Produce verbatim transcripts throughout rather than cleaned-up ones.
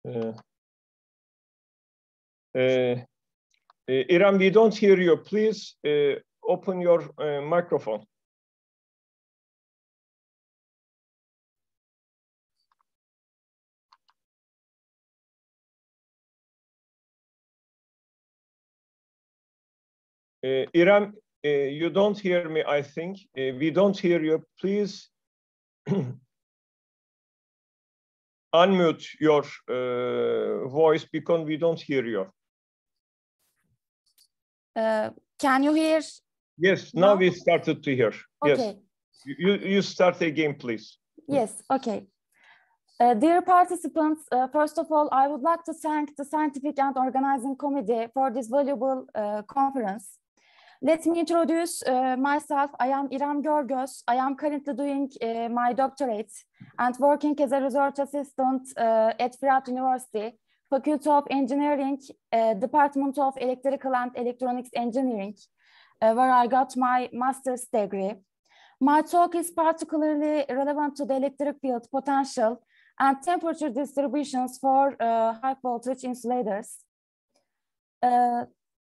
Uh, uh, Iram, we don't hear you. Please uh, open your uh, microphone. Uh, Iram, uh, you don't hear me, I think. Uh, we don't hear you. Please unmute your uh, voice because we don't hear you. Uh, can you hear? Yes, now, now we started to hear. Okay. Yes. You, you start again, please. Yes, okay. Uh, dear participants, uh, first of all, I would like to thank the Scientific and Organizing Committee for this valuable uh, conference. Let me introduce uh, myself. I am Iram Görgöz. I am currently doing uh, my doctorate and working as a research assistant uh, at Fırat University, Faculty of Engineering, uh, Department of Electrical and Electronics Engineering, uh, where I got my master's degree. My talk is particularly relevant to the electric field potential and temperature distributions for uh, high voltage insulators. Uh,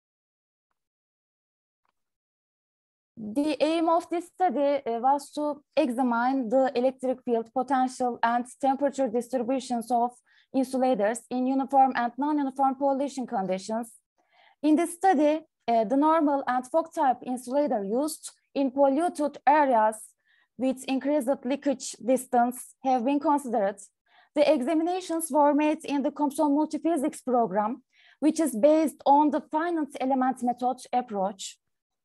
The aim of this study uh, was to examine the electric field potential and temperature distributions of insulators in uniform and non-uniform pollution conditions. In this study, uh, the normal and fog type insulator used in polluted areas with increased leakage distance have been considered. The examinations were made in the COMSOL Multiphysics program, which is based on the finite element method approach.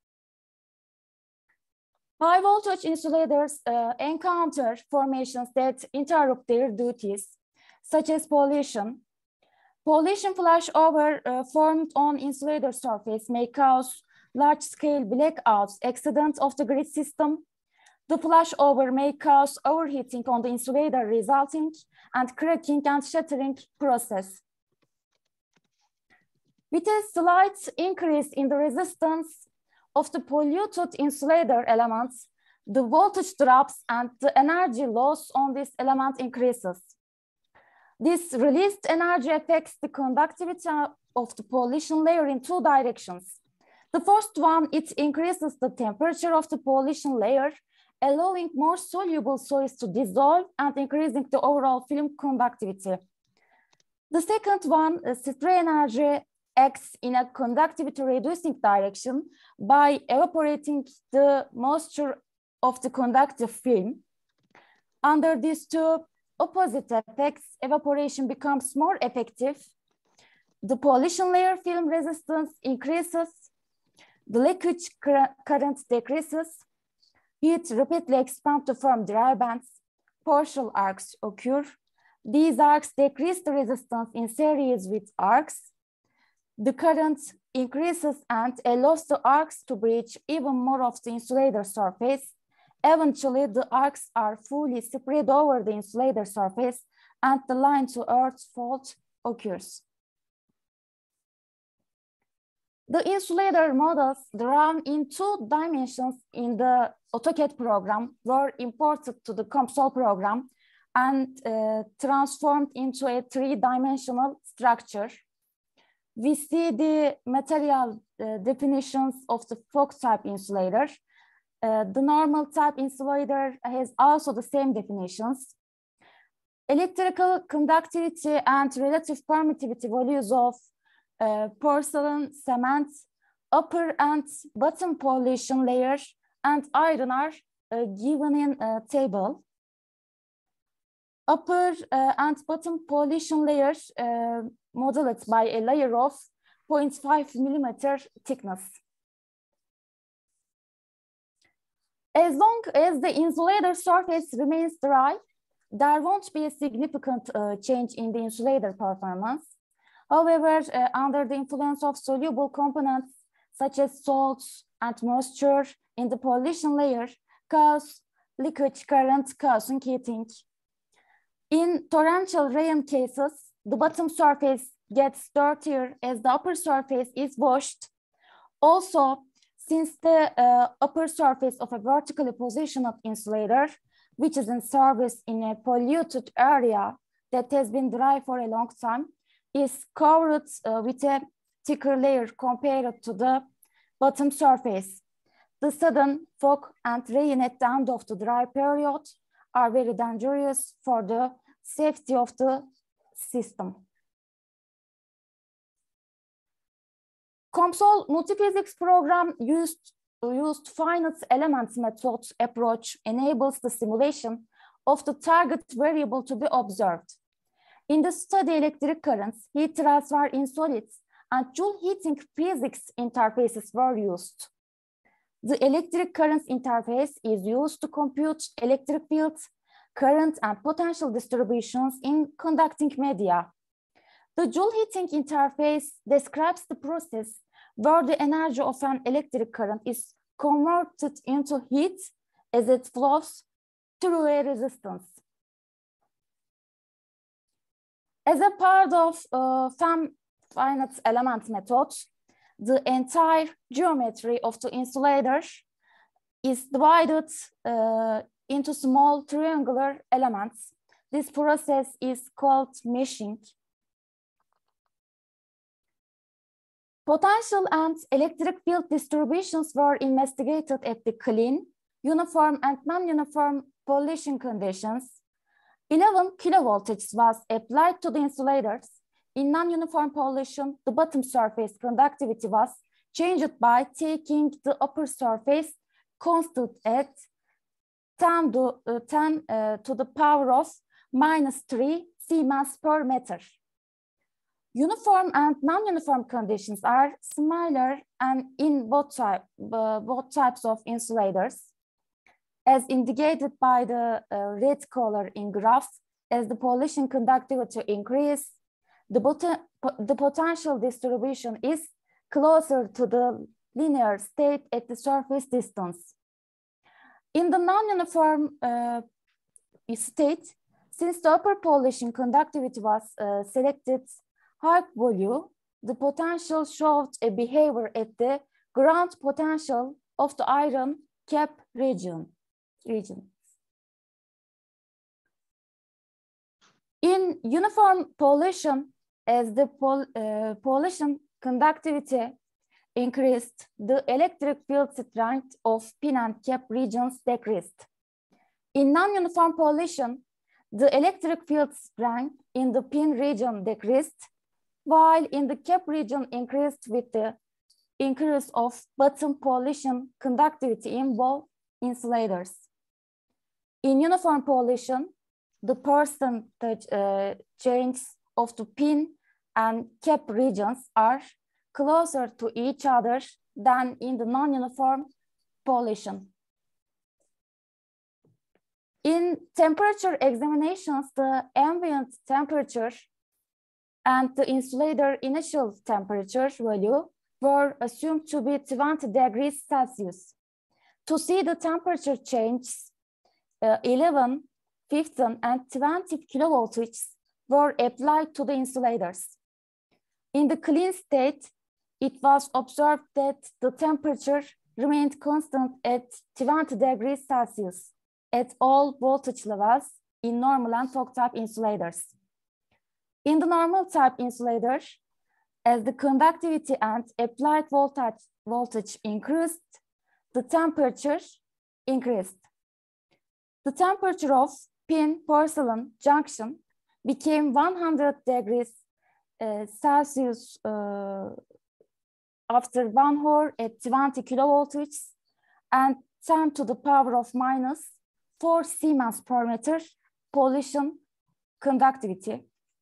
High voltage insulators uh, encounter formations that interrupt their duties, such as pollution. Pollution flashover uh, formed on insulator surface may cause large-scale blackouts, accidents of the grid system. The flashover may cause overheating on the insulator, resulting and cracking and shattering process. With a slight increase in the resistance of the polluted insulator elements, the voltage drops and the energy loss on this element increases. This released energy affects the conductivity of the pollution layer in two directions. The first one, it increases the temperature of the pollution layer, allowing more soluble solids to dissolve and increasing the overall film conductivity. The second one, uh, spray energy acts in a conductivity reducing direction by evaporating the moisture of the conductive film. Under these two opposite effects, evaporation becomes more effective. The pollution layer film resistance increases, the leakage current decreases, heat rapidly expands to form dry bands, partial arcs occur. These arcs decrease the resistance in series with arcs. The current increases and allows the arcs to breach even more of the insulator surface. Eventually, the arcs are fully spread over the insulator surface and the line to earth fault occurs. The insulator models drawn in two dimensions in the AutoCAD program were imported to the COMSOL program and uh, transformed into a three-dimensional structure. We see the material uh, definitions of the fog type insulator. Uh, the normal type insulator has also the same definitions. Electrical conductivity and relative permittivity values of uh, porcelain, cement, upper and bottom pollution layer, and iron are uh, given in a table. Upper uh, and bottom pollution layers uh, modeled by a layer of zero point five millimeter thickness. As long as the insulator surface remains dry, there won't be a significant uh, change in the insulator performance. However, uh, under the influence of soluble components such as salts and moisture in the pollution layer cause leakage current causing heating. In torrential rain cases, the bottom surface gets dirtier as the upper surface is washed. Also, since the uh, upper surface of a vertically positioned insulator, which is in service in a polluted area, that has been dry for a long time is covered uh, with a thicker layer compared to the bottom surface. The sudden fog and rain at the end of the dry period are very dangerous for the safety of the system. COMSOL multiphysics program used, used finite elements method approach enables the simulation of the target variable to be observed. In the study electric currents, heat transfer in solids and Joule heating physics interfaces were used. The electric currents interface is used to compute electric fields, current and potential distributions in conducting media. The Joule heating interface describes the process where the energy of an electric current is converted into heat as it flows through a resistance. As a part of uh, FEM finite element method, the entire geometry of the insulator is divided uh, into small triangular elements. This process is called meshing. Potential and electric field distributions were investigated at the clean, uniform, and non-uniform pollution conditions. eleven kilovoltage was applied to the insulators. In non-uniform pollution, the bottom surface conductivity was changed by taking the upper surface constant at ten to, uh, ten, uh, to the power of minus three Siemens per meter. Uniform and non-uniform conditions are similar and in both, type, uh, both types of insulators. As indicated by the uh, red color in graph, as the pollution conductivity increases, the, the potential distribution is closer to the linear state at the surface distance. In the non-uniform uh, state, since the upper pollution conductivity was uh, selected high volume, the potential showed a behavior at the ground potential of the iron cap region. region. In uniform pollution, as the pol uh, pollution conductivity increased, the electric field strength of pin and cap regions decreased. In non-uniform pollution, the electric field strength in the pin region decreased, while in the cap region increased with the increase of bottom pollution conductivity in both insulators. In uniform pollution, the percentage uh, change of the pin and cap regions are closer to each other than in the non-uniform pollution. In temperature examinations, the ambient temperature and the insulator initial temperature value were assumed to be twenty degrees Celsius. To see the temperature change, uh, eleven, fifteen, and twenty kilovolts were applied to the insulators. In the clean state, it was observed that the temperature remained constant at twenty degrees Celsius at all voltage levels in normal and fog type insulators. In the normal type insulator, as the conductivity and applied voltage, voltage increased, the temperature increased. The temperature of pin porcelain junction became one hundred degrees uh, Celsius uh, after one hour at twenty kilovolts and ten to the power of minus four Siemens per meter pollution conductivity.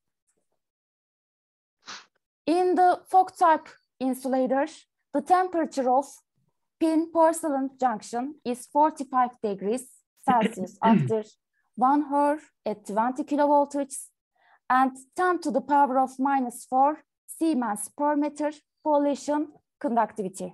In the fog type insulator, the temperature of pin porcelain junction is forty-five degrees Celsius after one hour at twenty kilovolts and ten to the power of minus four Siemens per meter pollution conductivity.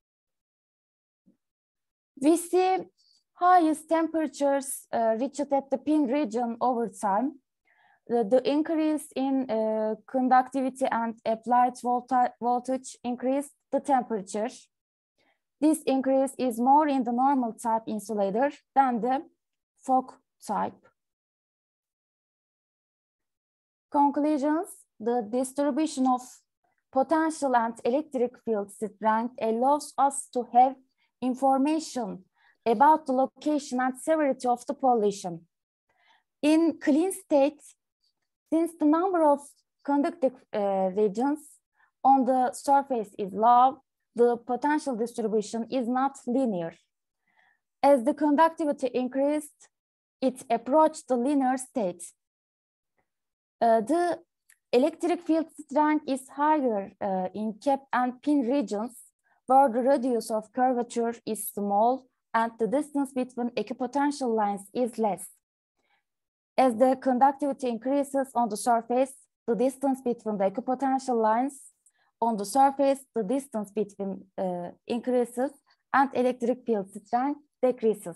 We see highest temperatures uh, reached at the pin region over time. The, the increase in uh, conductivity and applied volta voltage increased the temperature. This increase is more in the normal type insulator than the fog type. conclusions, the distribution of potential and electric field strength allows us to have information about the location and severity of the pollution. In clean state, since the number of conductive uh, regions on the surface is low, the potential distribution is not linear. As the conductivity increased, it approached the linear state. Uh, the electric field strength is higher uh, in cap and pin regions, where the radius of curvature is small and the distance between equipotential lines is less. As the conductivity increases on the surface, the distance between the equipotential lines on the surface, the distance between uh, increases and electric field strength decreases.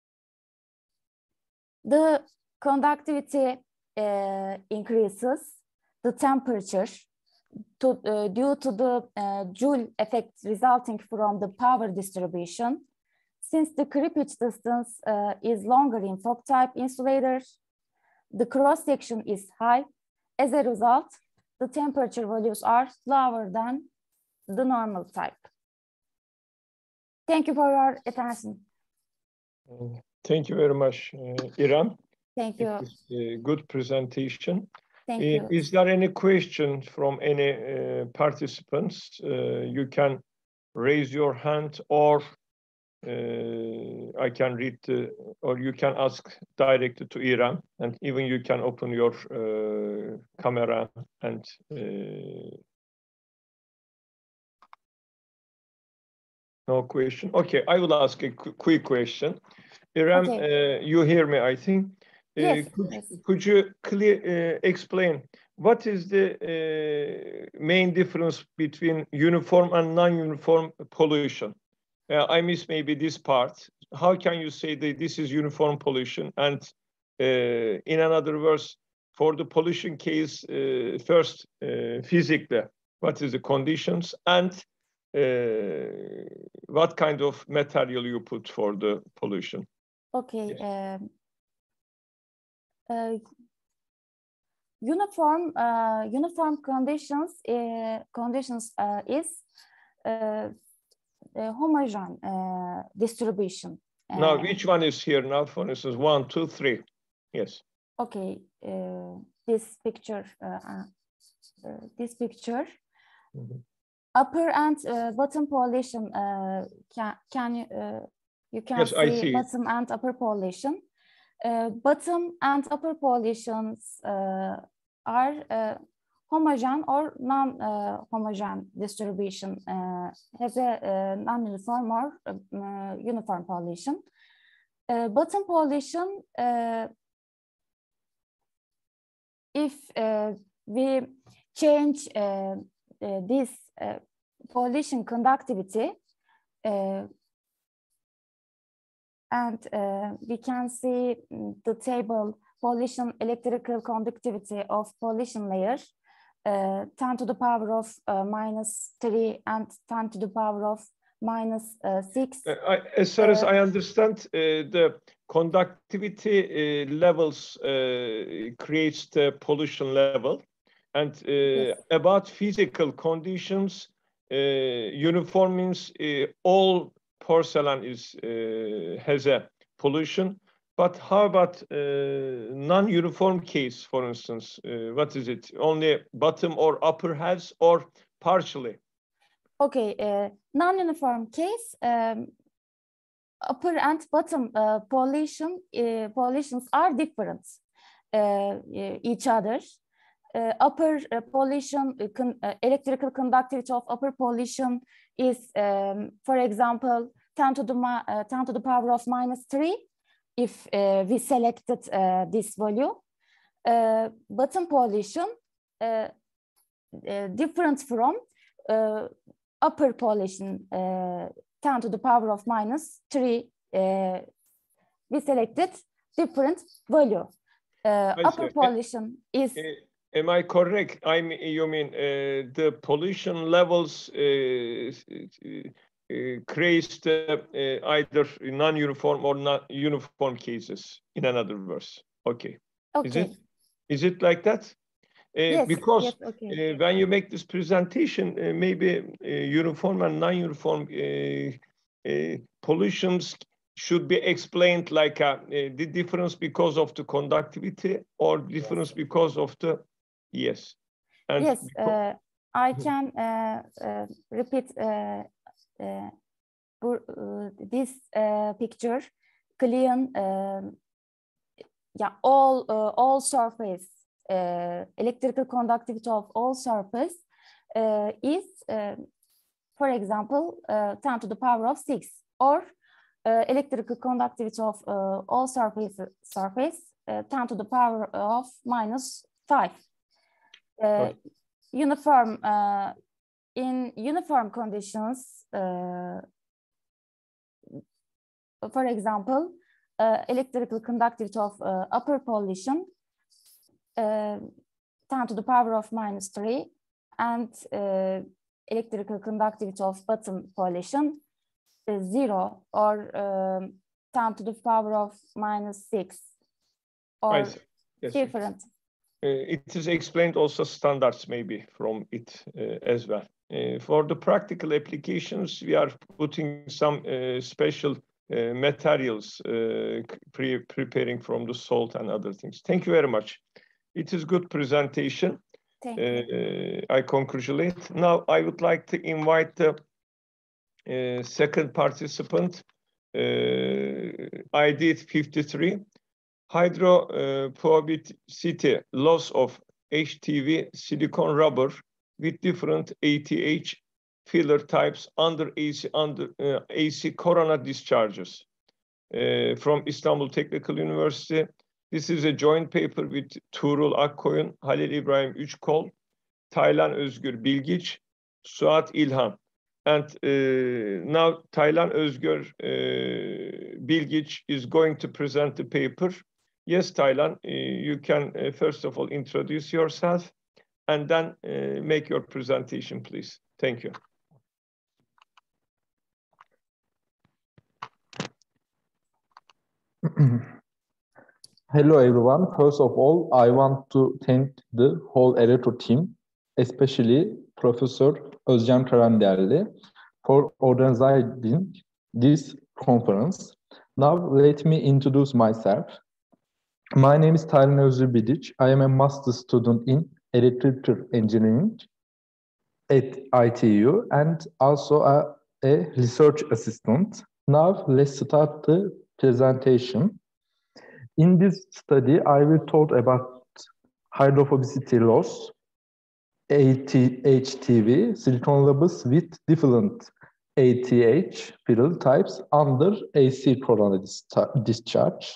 The conductivity uh, increases, the temperature to, uh, due to the uh, Joule effect resulting from the power distribution. Since the creepage distance uh, is longer in Fock type insulators, the cross section is high. As a result, the temperature values are lower than the normal type. Thank you for your attention. Thank you very much, uh, İrem. Thank you. It was a good presentation. Thank uh, you. Is there any question from any uh, participants? Uh, you can raise your hand, or uh, I can read, the, or you can ask directly to İrem, and even you can open your uh, camera and uh, no question. Okay, I will ask a qu quick question. İrem, Okay. uh, you hear me, I think. Uh, Yes, could, yes. could you clear, uh, explain what is the uh, main difference between uniform and non-uniform pollution? Uh, I missed maybe this part. How can you say that this is uniform pollution? And uh, in another words, for the pollution case, uh, first uh, physically, what is the conditions, and uh, what kind of material you put for the pollution? Okay. Yes. Um, uh, uniform uh, uniform conditions uh, conditions uh, is uh, uh, homogeneous uh, distribution. Now, Uh, which one is here now? For instance, one, two, three. Yes. Okay. Uh, this picture. Uh, uh, this picture. Mm-hmm. Upper and uh, bottom pollution. Uh, can can you uh, you can Yes, see, I see. bottom and upper pollution. Uh, bottom and upper pollutions uh, are uh, homogeneous or non-homogeneous uh, distribution, uh, has a uh, non-uniform or uh, uniform pollution. Uh, bottom pollution, uh, if uh, we change uh, uh, this uh, pollution conductivity, uh, and uh, we can see the table pollution electrical conductivity of pollution layer, uh, ten to the power of uh, minus three and ten to the power of minus uh, six. Uh, I, as far uh, as I understand, uh, the conductivity uh, levels uh, creates the pollution level, and uh, yes. About physical conditions, uh, uniform means uh, all porcelain is uh, has a pollution, but how about uh, non-uniform case, for instance? Uh, what is it? Only bottom or upper has, or partially? Okay, uh, non-uniform case, um, upper and bottom uh, pollution uh, pollutions are different uh, each other. Uh, upper uh, pollution, uh, con uh, electrical conductivity of upper pollution is, um, for example, ten to the uh, ten to the power of minus three. If uh, we selected uh, this value, uh, bottom pollution uh, uh, different from uh, upper pollution, uh, ten to the power of minus three. Uh, we selected different value. Uh, upper pollution is. Am I correct? I mean, you mean uh, the pollution levels uh, uh, creates the uh, either non-uniform or not uniform cases, in another verse. Okay. Okay. Is it, is it like that? yes, because yes, okay. uh, when you make this presentation, uh, maybe uh, uniform and non-uniform uh, uh, pollutions should be explained like uh, uh, the difference because of the conductivity or difference yes. because of the, yes. And yes, uh, I can uh, uh, repeat uh, uh, uh, this uh, picture. Clean, uh, yeah, all uh, all surface, uh, electrical conductivity of all surface uh, is, uh, for example, uh, ten to the power of six, or uh, electrical conductivity of uh, all surface surface uh, ten to the power of minus five. Uh, okay. Uniform uh, in uniform conditions. Uh, for example, uh, electrical conductivity of uh, upper pollution uh, ten to the power of minus three, and uh, electrical conductivity of bottom pollution is zero, or um, ten to the power of minus six, or yes. different. Uh, it is explained also standards maybe from it uh, as well. Uh, for the practical applications, we are putting some uh, special uh, materials, uh, pre preparing from the salt and other things. Thank you very much. It is good presentation. Thank you. Uh, I congratulate. Now I would like to invite the uh, second participant, uh, I D fifty-three. Hydrophobicity loss of H T V silicone rubber with different A T H filler types under A C, under, uh, A C corona discharges uh, from Istanbul Technical University. This is a joint paper with Tuğrul Akkoyun, Halil İbrahim Üçkol, Taylan Özgür Bilgiç, Suat İlhan. And uh, now Taylan Özgür uh, Bilgiç is going to present the paper. Yes, Taylan, uh, you can uh, first of all introduce yourself and then uh, make your presentation, please. Thank you. Hello, everyone. First of all, I want to thank the whole Eretro team, especially Professor Özcan Karanderli, for organizing this conference. Now, let me introduce myself. My name is Taylan Özgür Bilgiç. I am a master student in electrical engineering at I T U and also a, a research assistant. Now, let's start the presentation. In this study, I will talk about hydrophobicity loss, H T V, silicon rubber with different A T H filler types under A C corona discharge.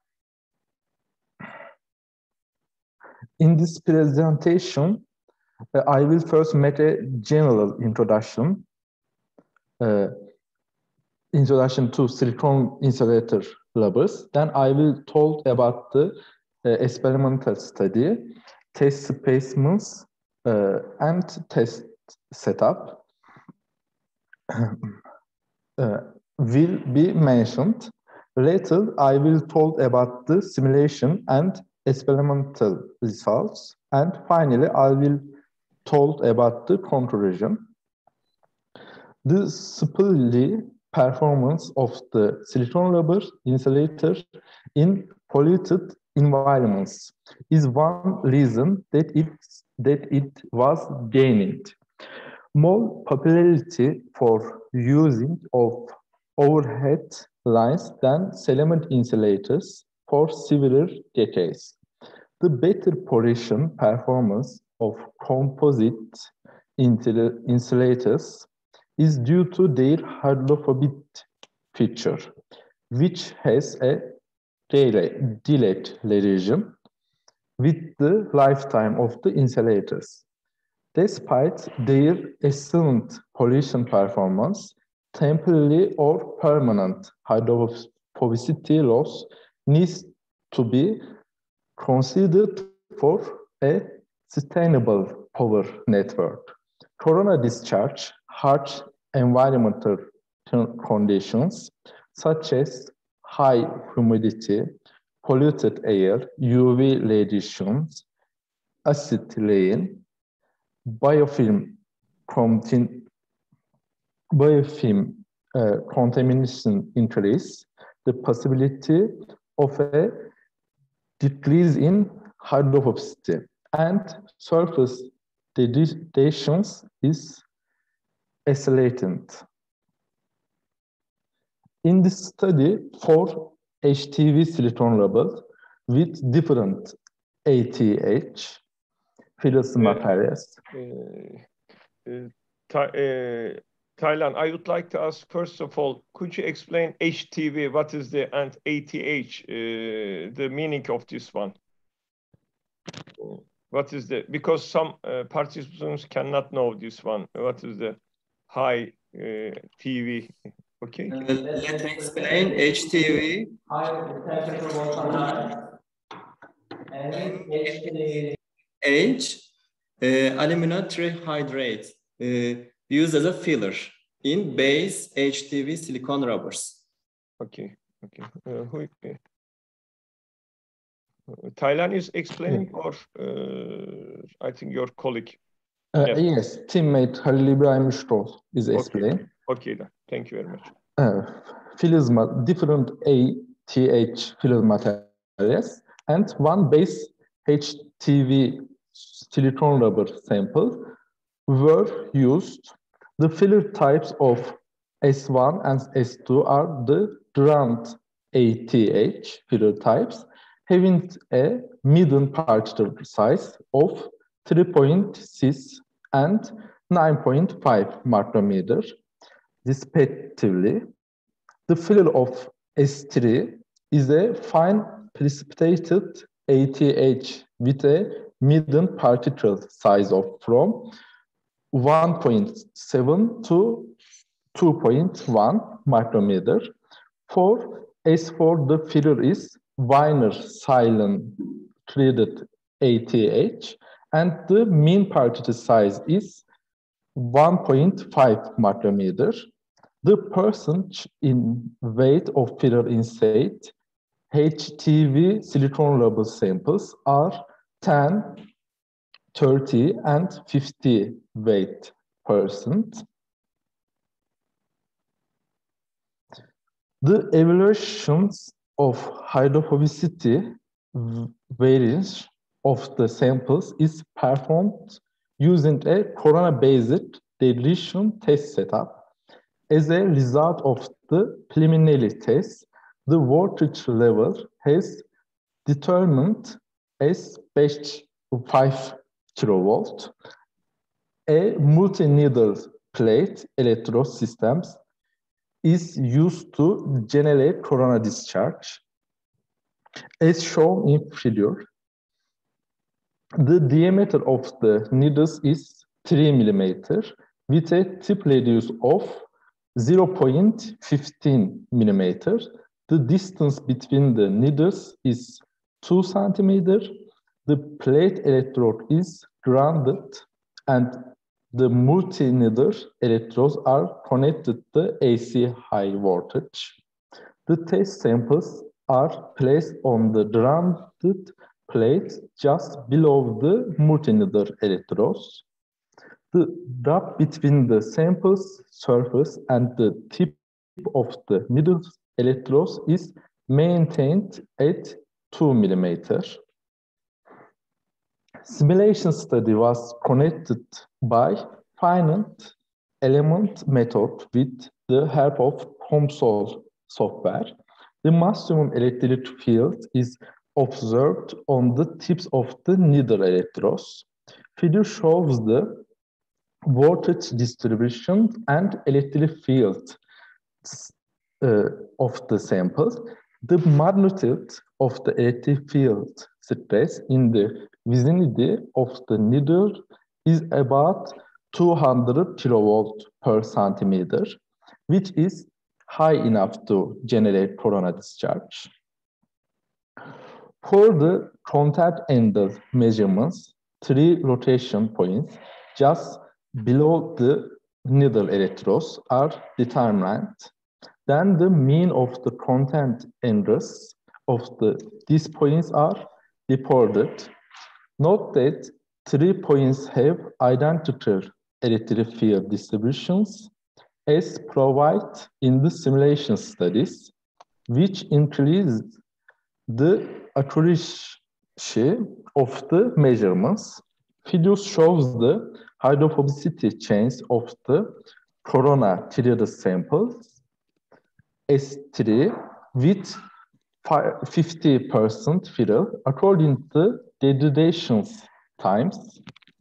In this presentation, uh, I will first make a general introduction, uh, introduction to silicon insulator rubbers. Then I will talk about the uh, experimental study, test specimens, uh, and test setup uh, will be mentioned. Later, I will talk about the simulation and experimental results. And finally, I will talk about the conclusion. The superior performance of the silicon rubber insulator in polluted environments is one reason that it, that it was gaining more popularity for using of overhead lines than filament insulators for several decades. The better pollution performance of composite insulators is due to their hydrophobic feature, which has a delayed regime with the lifetime of the insulators. Despite their excellent pollution performance, temporary or permanent hydrophobicity loss needs to be considered for a sustainable power network. Corona discharge, harsh environmental conditions such as high humidity, polluted air, U V radiations, acetylene biofilm contain, biofilm uh, contamination increase the possibility of a decrease in hydrophobicity, and surface degradations is accelerated. In this study, four H T V silicon rubber with different A T H fillers materials. Uh, uh, uh, Taylan, I would like to ask, first of all, could you explain H T V, what is the, and A T H, uh, the meaning of this one? What is the, because some uh, participants cannot know this one. What is the high uh, T V? Okay. Uh, let me explain H T V. H, uh, aluminum trihydrate, uh, used as a filler in base H T V silicone rubbers. Okay, okay. Uh, who, uh, Taylan is explaining, or uh, I think your colleague. Uh, Yes. yes, teammate Halil İbrahim Ştol is Okay. explaining. Okay, then. Thank you very much. Uh, fillers, different A T H filler materials and one base H T V silicone rubber sample were used. The filler types of S one and S two are the Durant A T H filler types, having a median particle size of three point six and nine point five micrometer, respectively. The filler of S three is a fine precipitated A T H with a median particle size of from one point seven to two point one micrometer. For S four, the filler is Wiener silane treated A T H, and the mean particle size is one point five micrometer. The percentage in weight of filler inside H T V silicone rubber samples are ten, thirty, and fifty weight percent. The evaluations of hydrophobicity variance of the samples is performed using a corona-based deletion test setup. As a result of the preliminary test, the voltage level has determined as five kilovolt. A multi-needle plate electrode system is used to generate corona discharge. As shown in figure, the diameter of the needles is three millimeters with a tip radius of zero point one five millimeters. The distance between the needles is two centimeters. The plate electrode is grounded and the multi-needle electrodes are connected to A C high voltage. The test samples are placed on the grounded plate just below the multi-needle electrodes. The gap between the sample's surface and the tip of the needle electrodes is maintained at two millimeters. Simulation study was conducted by finite element method with the help of COMSOL software. The maximum electric field is observed on the tips of the needle electrodes. Figure shows the voltage distribution and electric field uh, of the samples. The magnitude of the electric field stress in the vicinity of the needle is about two hundred kilovolt per centimeter, which is high enough to generate corona discharge. For the contact angle measurements, three rotation points just below the needle electrodes are determined. Then the mean of the contact angles of the, these points are reported. Note that three points have identical electric field distributions as provided in the simulation studies, which increase the accuracy of the measurements. Figure shows the hydrophobicity change of the corona treated samples S three with fifty percent fill according to degradation times.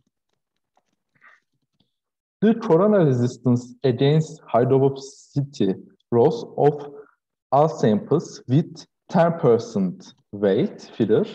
The corona resistance against hydrophobicity rose of all samples with ten percent weight filler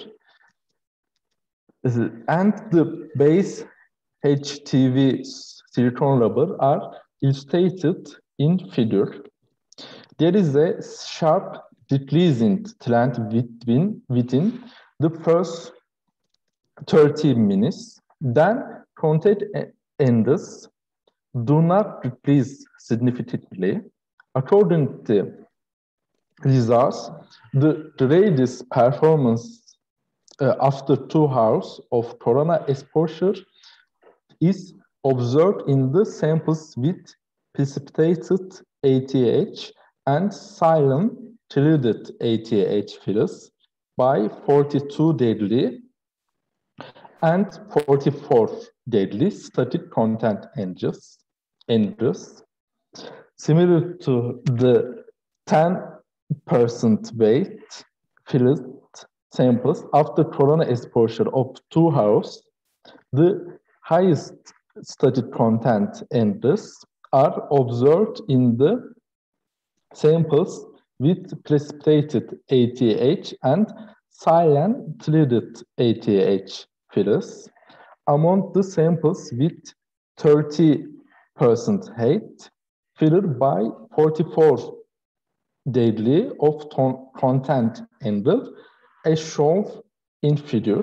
and the base H T V silicon rubber are illustrated in figure. There is a sharp decreasing trend within, within the first thirty minutes. Then contact ends do not decrease significantly. According to results, the greatest performance uh, after two hours of corona exposure is observed in the samples with precipitated A T H and silent treated A T H fillers by forty-two deadly and forty-four deadly static content angels. angels. Similar to the ten percent weight filled samples after corona exposure of two hours, the highest static content angels are observed in the samples with precipitated A T H and silent treated A T H fillers. Among the samples with thirty percent height, filled by forty-four deadly of content angle, as shown in figure.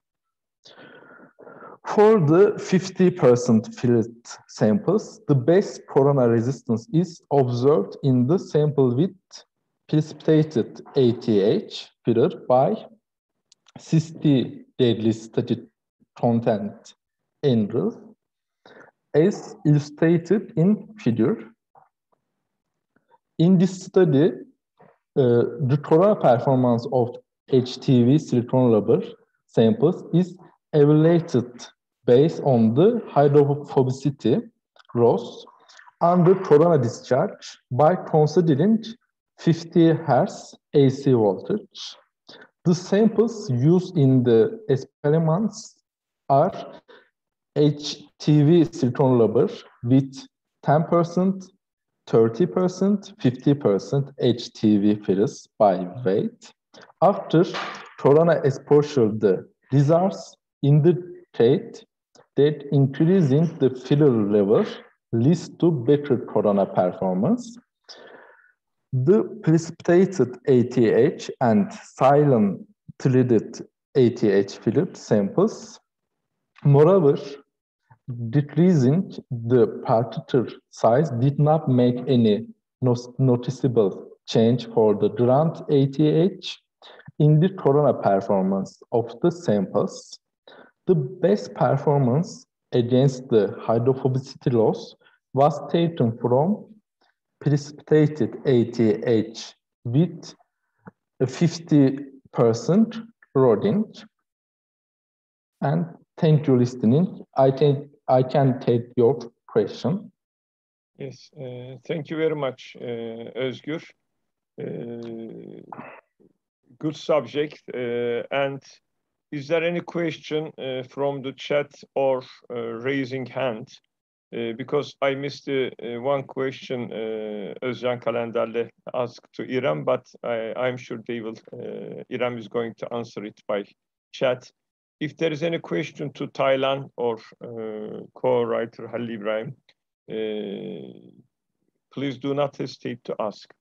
For the fifty percent filled samples, the best corona resistance is observed in the sample with precipitated A T H filled by sixty deadly static content angle, as illustrated in figure. In this study, uh, the corona performance of H T V silicon rubber samples is evaluated based on the hydrophobicity rose under corona discharge by considering fifty hertz A C voltage. The samples used in the experiments are H T V silicon rubber with ten percent, thirty percent, fifty percent H T V fillers by weight. After corona exposure, the results indicate that increasing the filler level leads to better corona performance. The precipitated A T H and silent treated A T H filled samples, moreover, decreasing the particle size did not make any noticeable change for the ground A T H in the corona performance of the samples. The best performance against the hydrophobicity loss was taken from precipitated A T H with fifty percent loading. And thank you for listening. I think I can take your question. Yes, uh, thank you very much, uh, Özgür. Uh, good subject. Uh, and is there any question uh, from the chat or uh, raising hand? Uh, because I missed uh, uh, one question uh, Özcan Kalenderli asked to İrem, but I, I'm sure they will, uh, İrem is going to answer it by chat. If there is any question to Taylan or uh, co-writer Halil Ibrahim, uh, please do not hesitate to ask.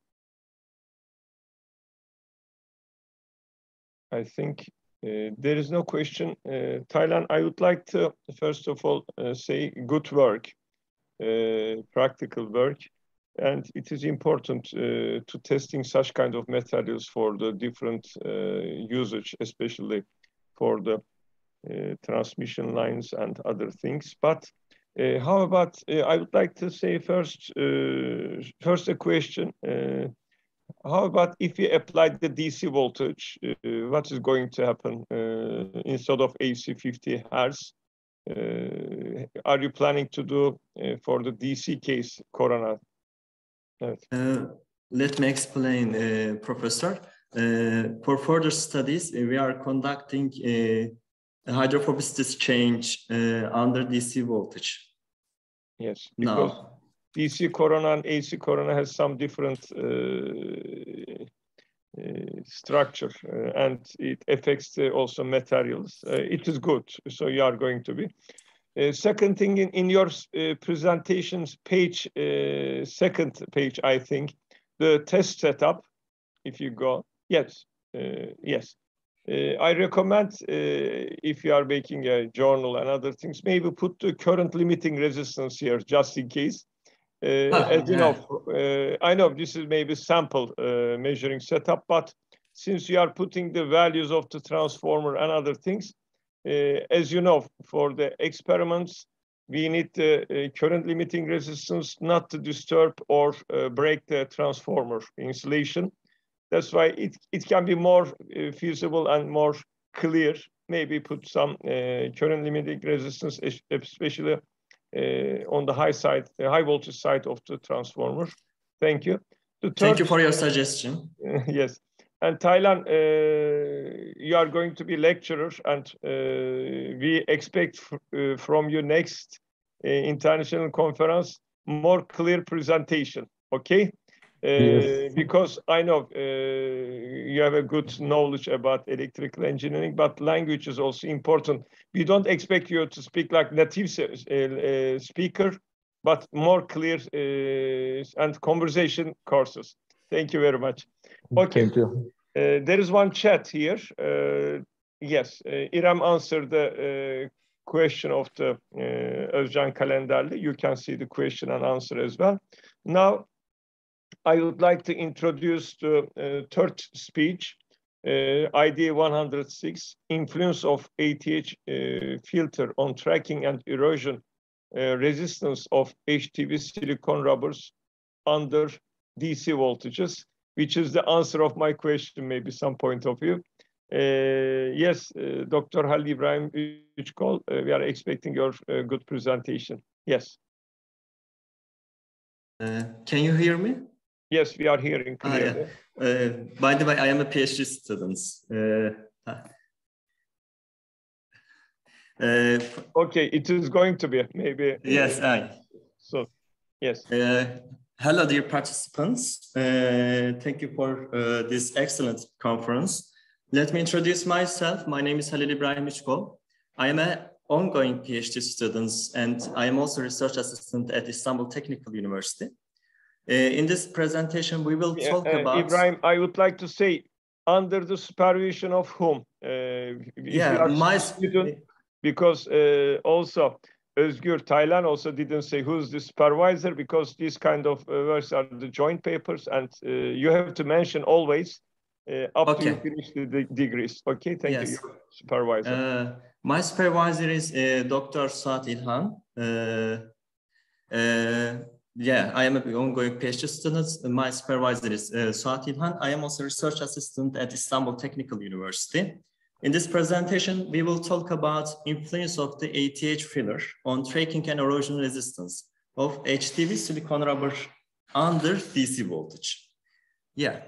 I think uh, there is no question. Uh, Taylan, I would like to, first of all, uh, say good work, uh, practical work. And it is important uh, to testing such kind of materials for the different uh, usage, especially for the uh, transmission lines and other things. But uh, how about, uh, I would like to say first, uh, first a question. Uh, how about if we apply the D C voltage, uh, what is going to happen uh, instead of A C fifty hertz? Uh, are you planning to do uh, for the D C case, Corona? Evet. Uh, let me explain, uh, Professor. Uh, for further studies, uh, we are conducting uh, a hydrophobicity change uh, under D C voltage. Yes, because Now. D C corona and A C corona has some different uh, uh, structure uh, and it affects uh, also materials. Uh, it is good, so you are going to be. Uh, second thing, in, in your uh, presentations page, uh, second page, I think, the test setup, if you go, yes, uh, yes. Uh, I recommend uh, if you are making a journal and other things, maybe put the current limiting resistance here, just in case. Uh, Ah, as you yeah. know, uh, I know this is maybe sample uh, measuring setup, but since you are putting the values of the transformer and other things, uh, as you know, for the experiments, we need the uh, current limiting resistance not to disturb or uh, break the transformer insulation. That's why it, it can be more uh, feasible and more clear. Maybe put some uh, current limiting resistance, especially uh, on the high side, the high voltage side of the transformer. Thank you. The third, Thank you for your suggestion. Uh, yes. And Thailand, uh, you are going to be lecturer, and uh, we expect uh, from you next uh, international conference more clear presentation. Okay. Uh, Yes. Because I know uh, you have a good knowledge about electrical engineering, but language is also important. We don't expect you to speak like native uh, uh, speaker, but more clear uh, and conversation courses. Thank you very much. Okay. Thank you. Uh, there is one chat here. Uh, yes, uh, Irem answered the uh, question of the uh, Özcan Kalenderli. You can see the question and answer as well. Now, I would like to introduce the uh, third speech, uh, idea one hundred six, influence of A T H uh, filter on tracking and erosion uh, resistance of H T V silicon rubbers under D C voltages, which is the answer of my question, maybe some point of view. Uh, yes, uh, Doctor Halil İbrahim Üçkol, uh, we are expecting your uh, good presentation. Yes. Uh, can you hear me? Yes, we are hearing clearly. Ah, yeah. uh, by the way, I am a PhD student. Uh, uh, okay, it is going to be maybe. Yes, uh, I. So, yes. Uh, hello, dear participants. Uh, thank you for uh, this excellent conference. Let me introduce myself. My name is Halil İbrahim Üçkol. I am an ongoing PhD student, and I am also research assistant at Istanbul Technical University. Uh, in this presentation, we will talk uh, about... Ibrahim, I would like to say, under the supervision of whom? Uh, yeah, my... Student, because uh, also, Özgür Taylan also didn't say who's the supervisor, because these kind of uh, works are the joint papers, and uh, you have to mention always uh, up okay. to you finish the de degrees. Okay, thank yes. you, your supervisor. Uh, my supervisor is uh, Doctor Suat İlhan. Uh, uh, Yeah, I am an ongoing PhD student. My supervisor is uh, Suat İlhan. I am also a research assistant at Istanbul Technical University. In this presentation, we will talk about influence of the A T H filler on tracking and erosion resistance of H T V silicon rubber under D C voltage. Yeah.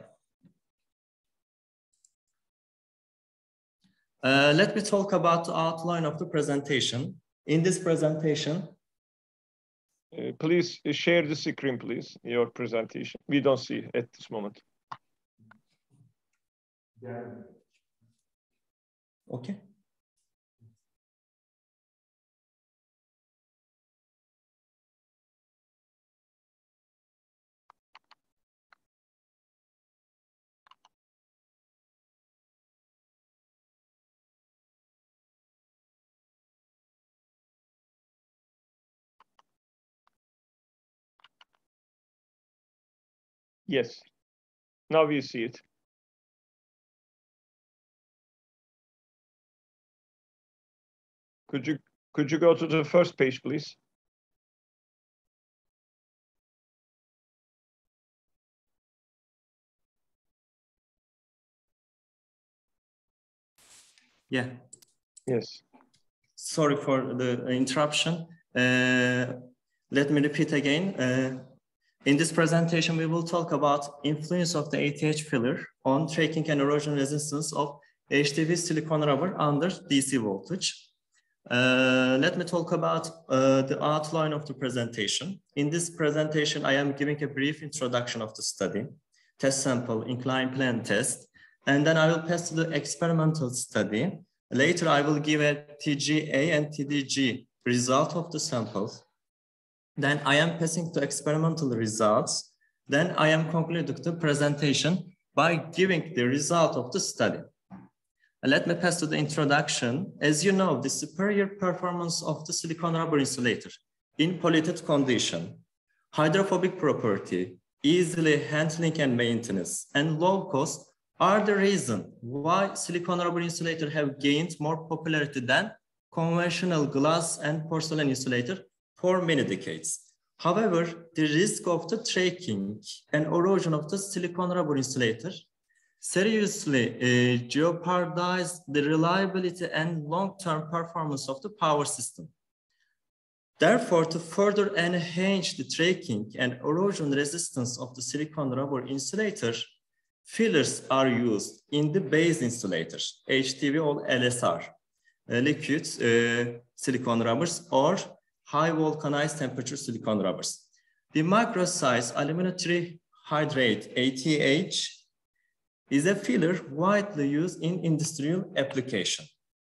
Uh, let me talk about the outline of the presentation. In this presentation, Uh, please share the screen, please, your presentation. We don't see it at this moment. Okay. Yes, now we see it. Could you could you go to the first page, please? Yeah. Yes. Sorry for the interruption. Uh, let me repeat again. Uh, in this presentation, we will talk about influence of the A T H filler on tracking and erosion resistance of H T V silicon rubber under D C voltage. Uh, let me talk about uh, the outline of the presentation. In this presentation, I am giving a brief introduction of the study, test sample, inclined plane test, and then I will pass to the experimental study. Later, I will give a T G A and T D G result of the samples. Then I am passing to experimental results. Then I am concluding the presentation by giving the result of the study. Let me pass to the introduction. As you know, the superior performance of the silicon rubber insulator in polluted condition, hydrophobic property, easily handling and maintenance, and low cost are the reason why silicon rubber insulator have gained more popularity than conventional glass and porcelain insulator for many decades. However, the risk of the tracking and erosion of the silicon rubber insulator seriously uh, jeopardize the reliability and long-term performance of the power system. Therefore, to further enhance the tracking and erosion resistance of the silicon rubber insulator, fillers are used in the base insulators, H T V or L S R, uh, liquid uh, silicon rubbers or high vulcanized temperature silicon rubbers. The micro size aluminum trihydrate A T H is a filler widely used in industrial application.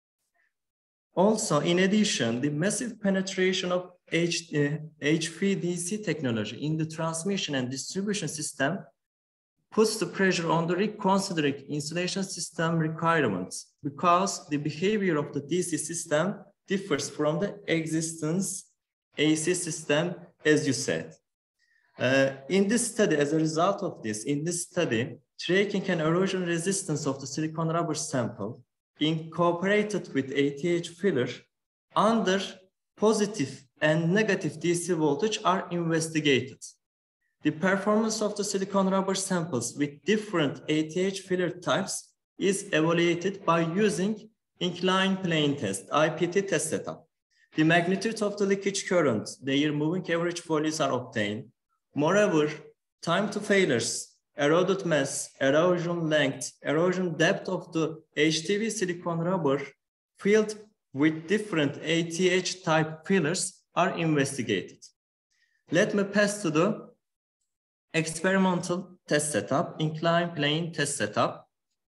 Also, in addition, the massive penetration of H, uh, H V D C technology in the transmission and distribution system puts the pressure on the reconsidering insulation system requirements because the behavior of the D C system differs from the existence A C system, as you said. Uh, in this study, as a result of this, in this study, tracking and erosion resistance of the silicon rubber sample incorporated with A T H filler under positive and negative D C voltage are investigated. The performance of the silicon rubber samples with different A T H filler types is evaluated by using inclined plane test, I P T test setup. The magnitude of the leakage current, their moving average values are obtained. Moreover, time to failures, eroded mass, erosion length, erosion depth of the H T V silicon rubber filled with different A T H type fillers are investigated. Let me pass to the experimental test setup, inclined plane test setup.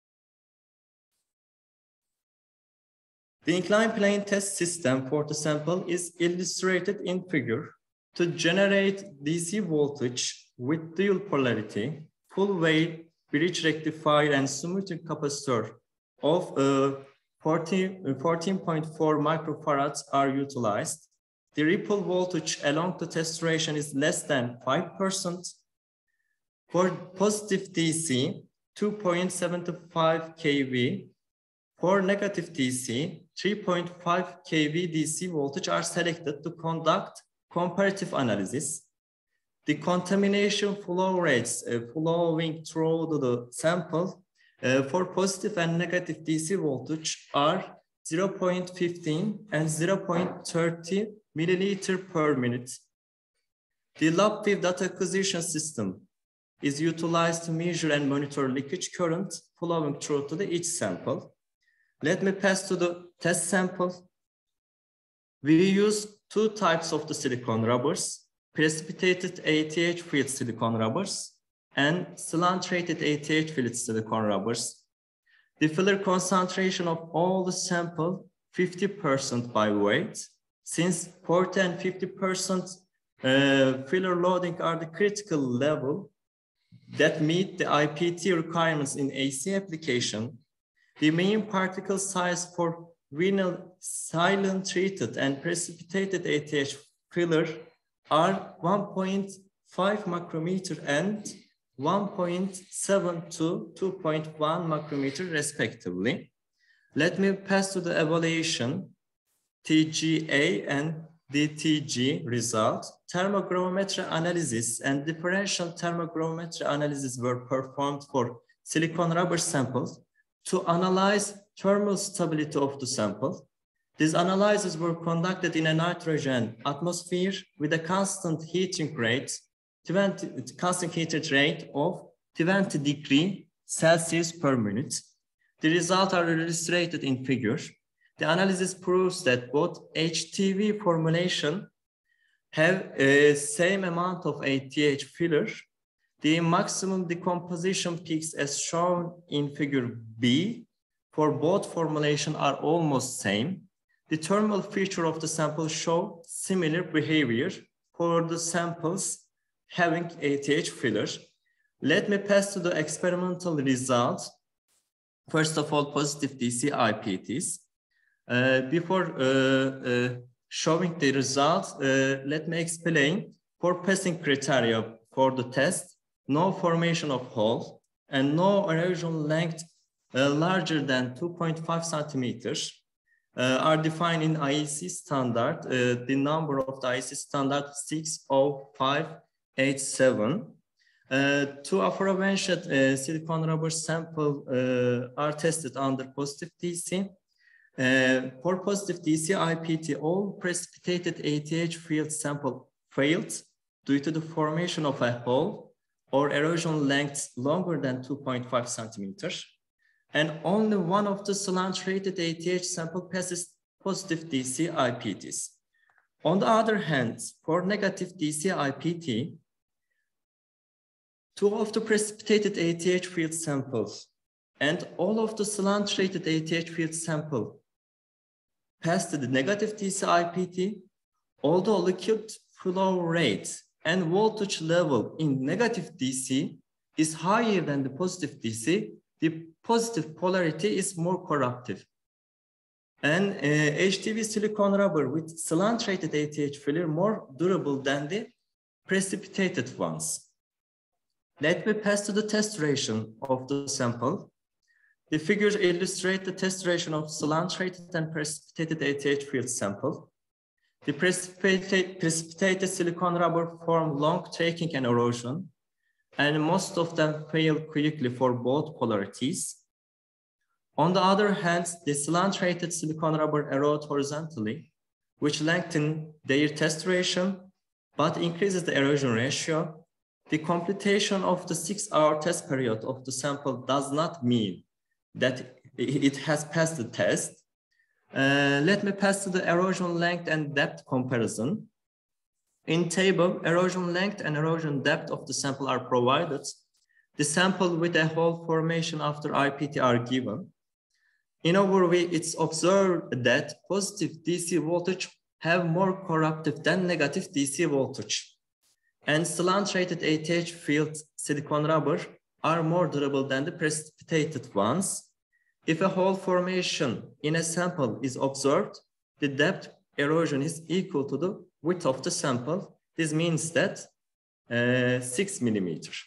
The inclined plane test system for the sample is illustrated in figure to generate D C voltage with dual polarity, full wave, bridge rectifier, and smoothing capacitor of uh, fourteen point four microfarads are utilized. The ripple voltage along the test duration is less than five percent. For positive D C, two point seven five k V. For negative D C, three point five k V D C voltage are selected to conduct comparative analysis. The contamination flow rates uh, flowing through the sample uh, for positive and negative D C voltage are zero point one five and zero point three zero milliliter per minute. The LabVIEW data acquisition system is utilized to measure and monitor leakage current flowing through to the each sample. Let me pass to the test sample. We use two types of the silicon rubbers, precipitated A T H filled silicon rubbers and slantrated A T H filled silicon rubbers. The filler concentration of all the sample, fifty percent by weight, since forty and fifty percent uh, filler loading are the critical level that meet the I P T requirements in A C application. The mean particle size for vinyl silent treated and precipitated A T H filler are one point five micrometer and one point seven to two point one micrometer respectively. Let me pass to the evaluation. T G A and D T G result, thermogravimetry analysis and differential thermogravimetry analysis were performed for silicon rubber samples to analyze thermal stability of the sample. These analyses were conducted in a nitrogen atmosphere with a constant heating rate, twenty, constant heating rate of twenty degrees Celsius per minute. The results are illustrated in figure. The analysis proves that both H T V formulation have a same amount of A T H filler. The maximum decomposition peaks as shown in figure B for both formulation are almost same. The thermal feature of the sample show similar behavior for the samples having A T H fillers. Let me pass to the experimental results. First of all, positive D C I P Ts. Uh, before uh, uh, showing the results, uh, let me explain for passing criteria for the test, no formation of hole and no erosion length uh, larger than two point five centimeters. Uh, are defined in I E C standard. Uh, the number of the I E C standard six oh five eight seven. Uh, two aforementioned uh, silicon rubber sample uh, are tested under positive D C. Uh, for positive D C I P T, all precipitated A T H field sample failed due to the formation of a hole or erosion length longer than two point five centimeters. And only one of the slant-rated A T H sample passes positive D C I P Ts. On the other hand, for negative D C I P T, two of the precipitated A T H field samples and all of the slant-rated A T H field sample passed the negative D C I P T, although liquid flow rate and voltage level in negative D C is higher than the positive D C, the positive polarity is more corruptive. And uh, H T V silicon rubber with slant-rated A T H filler more durable than the precipitated ones. Let me pass to the test duration of the sample. The figures illustrate the test duration of slant-rated and precipitated A T H field sample. The precipitated, precipitated silicon rubber form long taking and erosion, and most of them fail quickly for both polarities. On the other hand, the slant-rated silicon rubber erode horizontally, which lengthen their test duration, but increases the erosion ratio. The computation of the six-hour test period of the sample does not mean that it has passed the test. Uh, let me pass to the erosion length and depth comparison. In table, erosion length and erosion depth of the sample are provided. The sample with a hole formation after I P T are given. In overview, it's observed that positive D C voltage have more corruptive than negative D C voltage. And slant-rated A T H field silicon rubber are more durable than the precipitated ones. If a hole formation in a sample is observed, the depth erosion is equal to the width of the sample. This means that uh, six millimeters.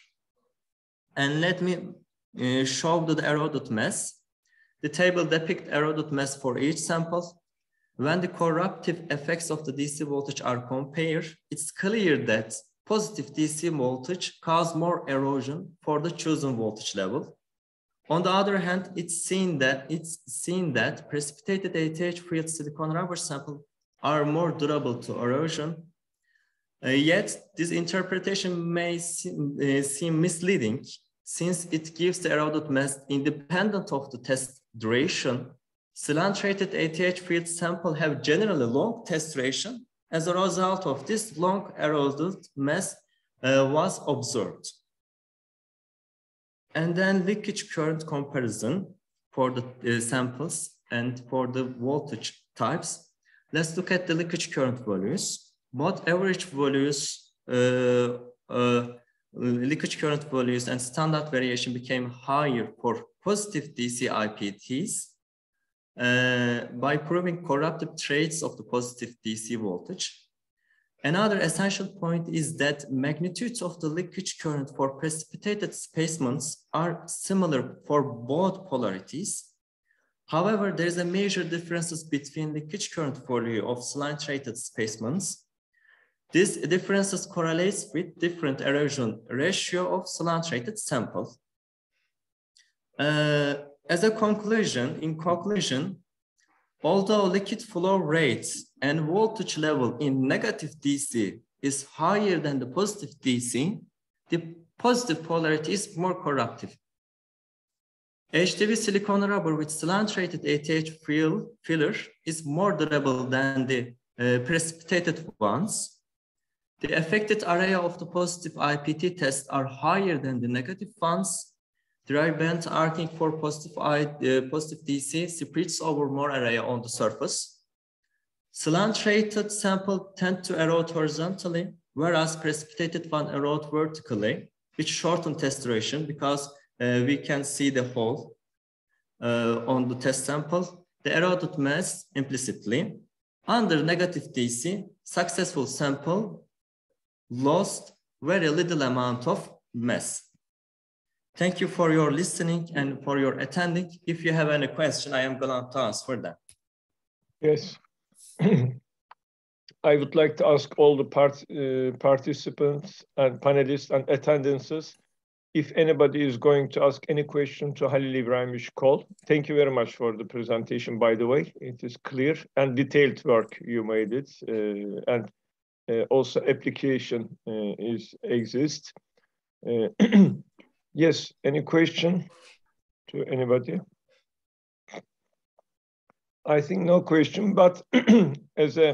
And let me uh, show the eroded mass. The table depicts eroded mass for each sample. When the corruptive effects of the D C voltage are compared, it's clear that positive D C voltage causes more erosion for the chosen voltage level. On the other hand, it's seen that it's seen that precipitated A T H field silicon rubber samples are more durable to erosion. Uh, yet, this interpretation may seem, uh, seem misleading since it gives the eroded mass independent of the test duration. Slant-rated A T H field samples have generally long test duration. As a result of this, long eroded mass uh, was observed. And then leakage current comparison for the uh, samples and for the voltage types. Let's look at the leakage current values. Both average values, uh, uh, leakage current values and standard variation became higher for positive D C I P Ts uh, by proving corruptive traits of the positive D C voltage. Another essential point is that magnitudes of the leakage current for precipitated specimens are similar for both polarities. However, there is a major differences between the pitch current value of slant-rated specimens. These differences correlates with different erosion ratio of slant-rated samples. Uh, as a conclusion, in conclusion, although liquid flow rates and voltage level in negative D C is higher than the positive D C, the positive polarity is more corruptive. H D V silicone rubber with slant-rated A T H fill, filler is more durable than the uh, precipitated ones. The affected area of the positive I P T tests are higher than the negative ones. Dry band arcing for positive, I, uh, positive D C spreads over more area on the surface. Slant-rated sample tend to erode horizontally, whereas precipitated one erode vertically, which shorten test duration because uh, we can see the hole uh, on the test sample. The eroded mass implicitly. Under negative D C, successful sample lost very little amount of mass. Thank you for your listening and for your attending. If you have any question, I am going to answer them. Yes. I would like to ask all the part, uh, participants and panelists and attendances if anybody is going to ask any question to Halil İbrahim Işıkol. Thank you very much for the presentation, by the way. It is clear and detailed work you made it. Uh, and uh, also application uh, is exists. Uh, Yes, any question to anybody? I think no question, but as a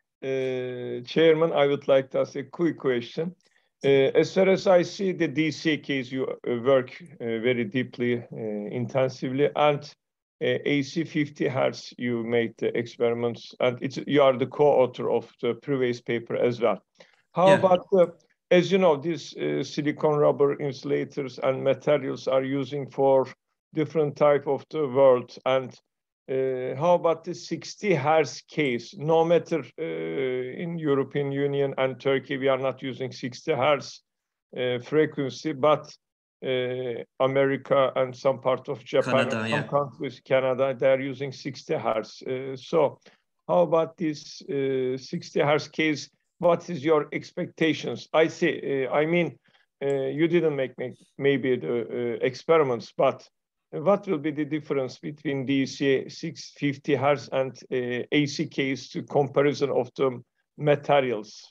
uh, chairman, I would like to ask a quick question. Uh, as far as I see the D C case, you uh, work uh, very deeply, uh, intensively, and uh, A C fifty hertz, you made the experiments, and it's, you are the co-author of the previous paper as well. How yeah. about the As you know, these uh, silicone rubber insulators and materials are using for different type of the world. And uh, how about the sixty hertz case? No matter uh, in European Union and Turkey, we are not using sixty hertz uh, frequency, but uh, America and some part of Japan, Canada, and some yeah. countries, Canada, they are using sixty hertz. Uh, so how about this uh, sixty hertz case? What is your expectations? I say, uh, I mean, uh, you didn't make, make maybe the uh, experiments, but what will be the difference between D C six fifty hertz and uh, A C case to comparison of the materials?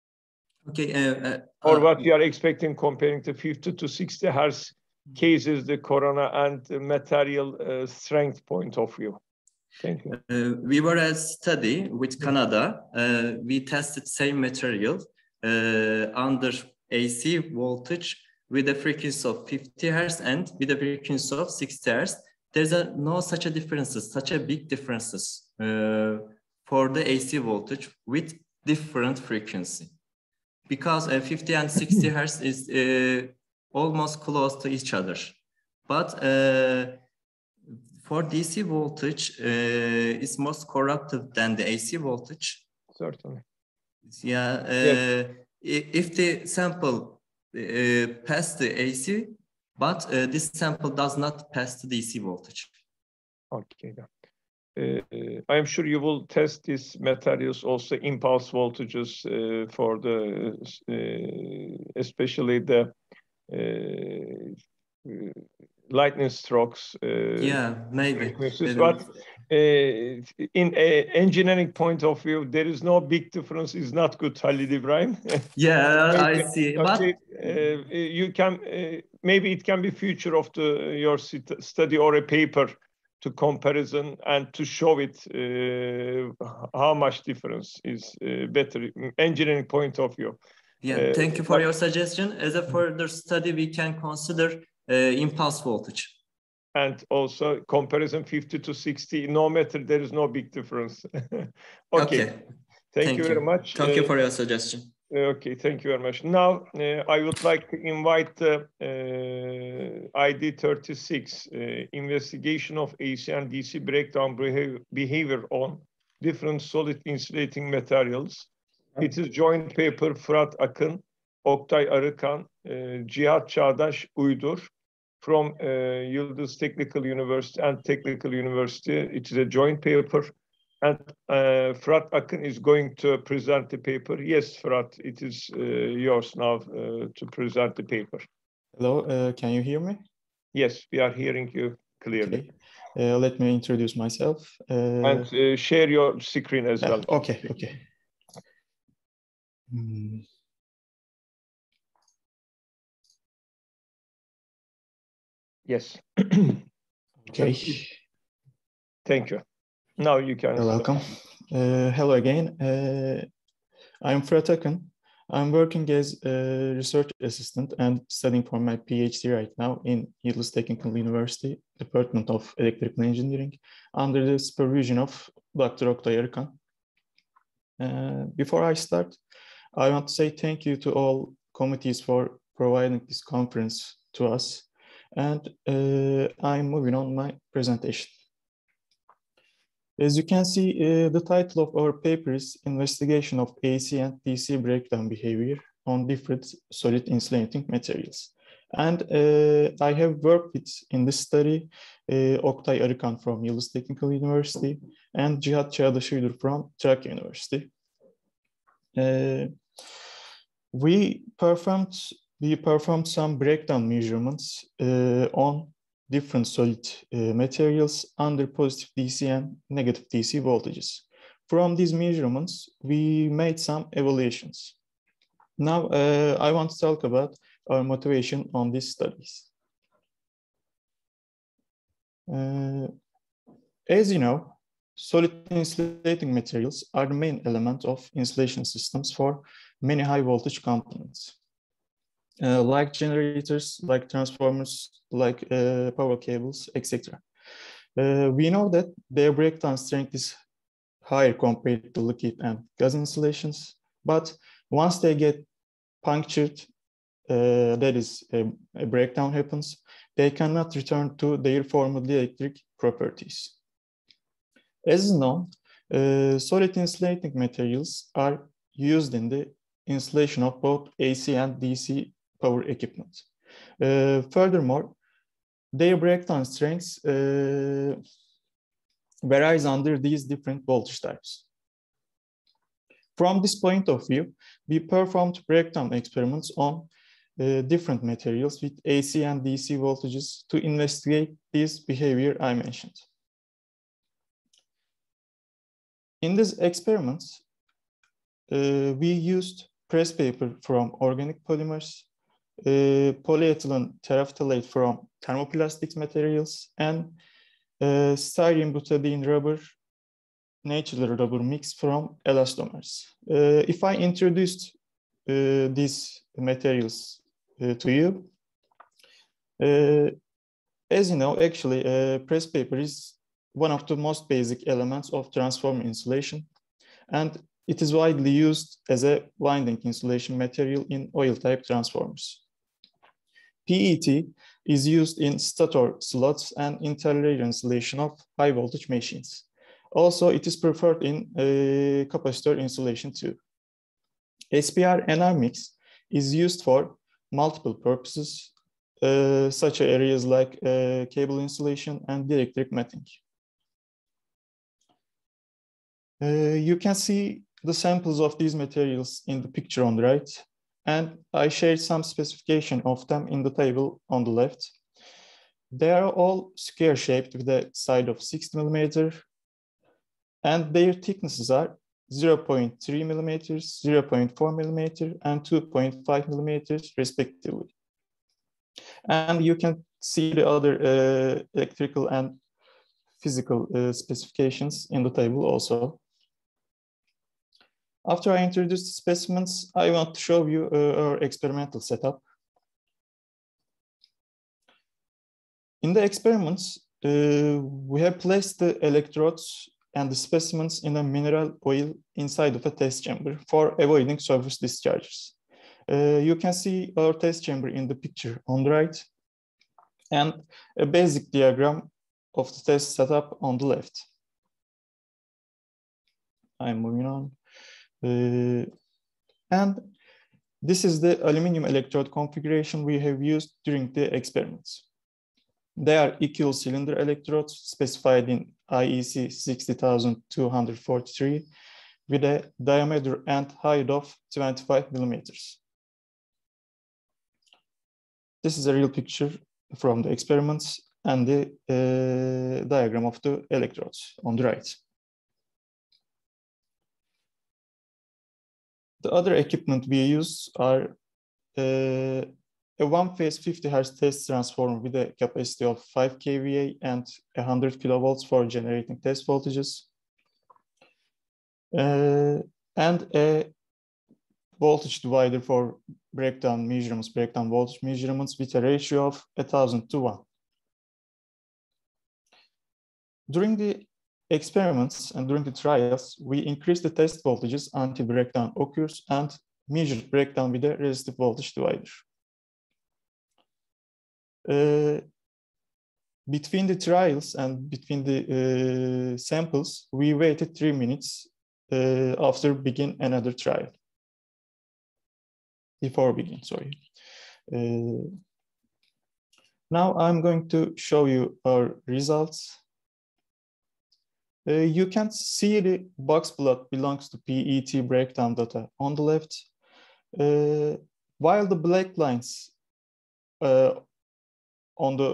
Okay. Uh, uh, or uh, what you are expecting comparing to fifty to sixty hertz cases, the corona and the material uh, strength point of view? Thank you. Uh, we were a study with Canada. Uh, we tested same material uh, under A C voltage with a frequency of fifty hertz and with a frequency of sixty hertz. There's a, no such a differences, such a big differences uh, for the A C voltage with different frequency. Because uh, fifty and sixty hertz is uh, almost close to each other. But uh, for D C voltage, uh, it's most corruptive than the A C voltage. Certainly. Yeah. Uh, yes. If the sample uh, pass the A C, but uh, this sample does not pass the D C voltage. Okay. Uh, I am sure you will test these materials also impulse voltages uh, for the, uh, especially the uh, lightning strokes. Uh, yeah, maybe. But uh, in a engineering point of view, there is no big difference. It's not good, Halil İbrahim. Yeah, I see. Okay, but uh, you can uh, maybe it can be future of the your study or a paper to comparison and to show it uh, how much difference is uh, better engineering point of view. Yeah, uh, thank you for but, your suggestion. As a further study, we can consider uh, impulse voltage. And also comparison fifty to sixty, no matter, there is no big difference. okay. okay. Thank, thank you you very much. Thank uh, you for your suggestion. Okay, thank you very much. Now, uh, I would like to invite the uh, I D thirty-six, uh, investigation of A C and D C breakdown behavior on different solid insulating materials. It is joint paper Fırat Akın, Oktay Arıkan, uh, Cihat Çağdaş Uydur, from uh, Yıldız Technical University and Technical University. It is a joint paper. And uh, Fırat Akın is going to present the paper. Yes, Fırat, it is uh, yours now uh, to present the paper. Hello, uh, can you hear me? Yes, we are hearing you clearly. Okay. Uh, let me introduce myself. Uh, and uh, share your screen as well. Okay, okay. Hmm. Yes. Okay. Thank you. Now you can. You're welcome. Uh, hello again. Uh, I'm Fırat Akın. I'm working as a research assistant and studying for my PhD right now in Yıldız Technical University, Department of Electrical Engineering, under the supervision of Doctor Oktay Arıkan. Uh, before I start, I want to say thank you to all committees for providing this conference to us. And uh, I'm moving on my presentation. As you can see, uh, the title of our paper is Investigation of A C and D C Breakdown Behavior on Different Solid Insulating Materials. And uh, I have worked with, in this study, uh, Oktay Arıkan from Yıldız Technical University and Cihat Çağdaş Uydur from Trakya University. Uh, we performed we performed some breakdown measurements uh, on different solid uh, materials under positive D C and negative D C voltages. From these measurements, we made some evaluations. Now, uh, I want to talk about our motivation on these studies. Uh, as you know, solid insulating materials are the main element of insulation systems for many high voltage components. Uh, like generators, like transformers, like uh, power cables, et cetera. Uh, we know that their breakdown strength is higher compared to liquid and gas insulations, but once they get punctured, uh, that is, a, a breakdown happens, they cannot return to their former dielectric properties. As known, uh, solid insulating materials are used in the insulation of both A C and D C power equipment. Uh, furthermore, their breakdown strengths uh, varies under these different voltage types. From this point of view, we performed breakdown experiments on uh, different materials with A C and D C voltages to investigate this behavior I mentioned. In these experiments, uh, we used press paper from organic polymers, Uh, polyethylene terephthalate from thermoplastics materials, and uh, styrene butadiene rubber, natural rubber mix from elastomers. Uh, if I introduced uh, these materials uh, to you, uh, as you know, actually, uh, press paper is one of the most basic elements of transformer insulation, and it is widely used as a winding insulation material in oil-type transformers. P E T is used in stator slots and interlayer insulation of high voltage machines. Also, it is preferred in uh, capacitor insulation too. S P R N R mix is used for multiple purposes, uh, such areas like uh, cable insulation and dielectric matting. Uh, you can see the samples of these materials in the picture on the right, and I shared some specification of them in the table on the left. They are all square shaped with a side of six millimeter, and their thicknesses are zero point three millimeters, zero point four millimeter, and two point five millimeters respectively. And you can see the other uh, electrical and physical uh, specifications in the table also. After I introduce the specimens, I want to show you uh, our experimental setup. In the experiments, uh, we have placed the electrodes and the specimens in a mineral oil inside of a test chamber for avoiding surface discharges. Uh, you can see our test chamber in the picture on the right, and a basic diagram of the test setup on the left. I'm moving on. Uh, and this is the aluminum electrode configuration we have used during the experiments. They are equal cylinder electrodes specified in I E C sixty thousand two hundred forty-three with a diameter and height of twenty-five millimeters. This is a real picture from the experiments and the uh, diagram of the electrodes on the right. The other equipment we use are uh, a one-phase fifty hertz test transformer with a capacity of five K V A and one hundred kilovolts for generating test voltages, uh, and a voltage divider for breakdown measurements, breakdown voltage measurements with a ratio of one thousand to one. During the experiments and during the trials, we increase the test voltages until breakdown occurs and measure breakdown with a resistive voltage divider. Uh, between the trials and between the uh, samples, we waited three minutes uh, after begin another trial. Before begin, sorry. Uh, now I'm going to show you our results. Uh, you can see the box plot belongs to P E T breakdown data on the left, uh, while the black lines uh, on the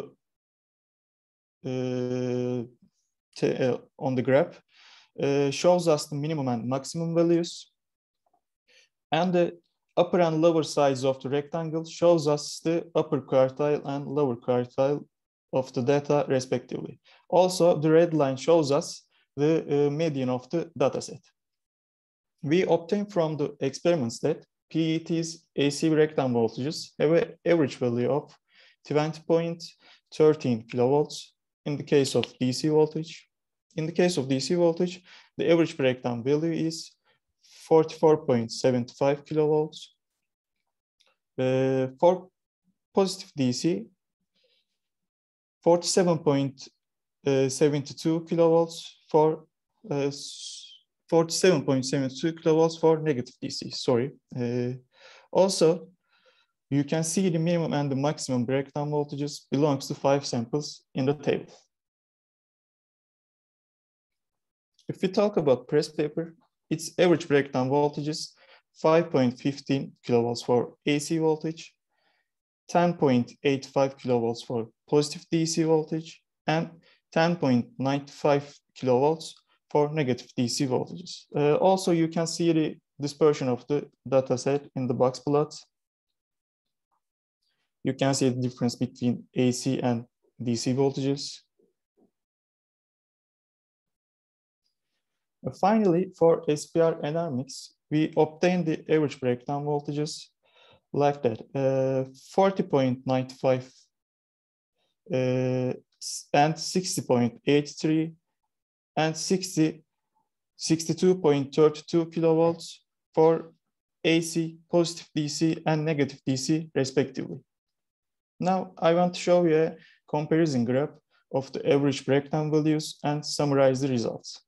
uh, uh, on the graph uh, shows us the minimum and maximum values, and the upper and lower sides of the rectangle shows us the upper quartile and lower quartile of the data respectively. Also, the red line shows us the uh, median of the dataset. We obtain from the experiments that P E T's A C breakdown voltages have an average value of twenty point one three kilovolts in the case of D C voltage. In the case of D C voltage, the average breakdown value is forty-four point seven five kilovolts. Uh, for positive D C, forty-seven point seven two kilovolts. For uh, forty-seven point seven two kilovolts for negative D C, sorry. Uh, also, you can see the minimum and the maximum breakdown voltages belongs to five samples in the table. If we talk about press paper, its average breakdown voltage is five point one five kilovolts for A C voltage, ten point eight five kilovolts for positive D C voltage, and ten point nine five kilovolts for negative D C voltages. Uh, also, you can see the dispersion of the data set in the box plot. You can see the difference between A C and D C voltages. Uh, finally, for S P R N R mix, we obtain the average breakdown voltages like that, uh, forty point nine five uh, and sixty point eight three and sixty, sixty-two point three two kilovolts for A C, positive D C, and negative D C respectively. Now I want to show you a comparison graph of the average breakdown values and summarize the results.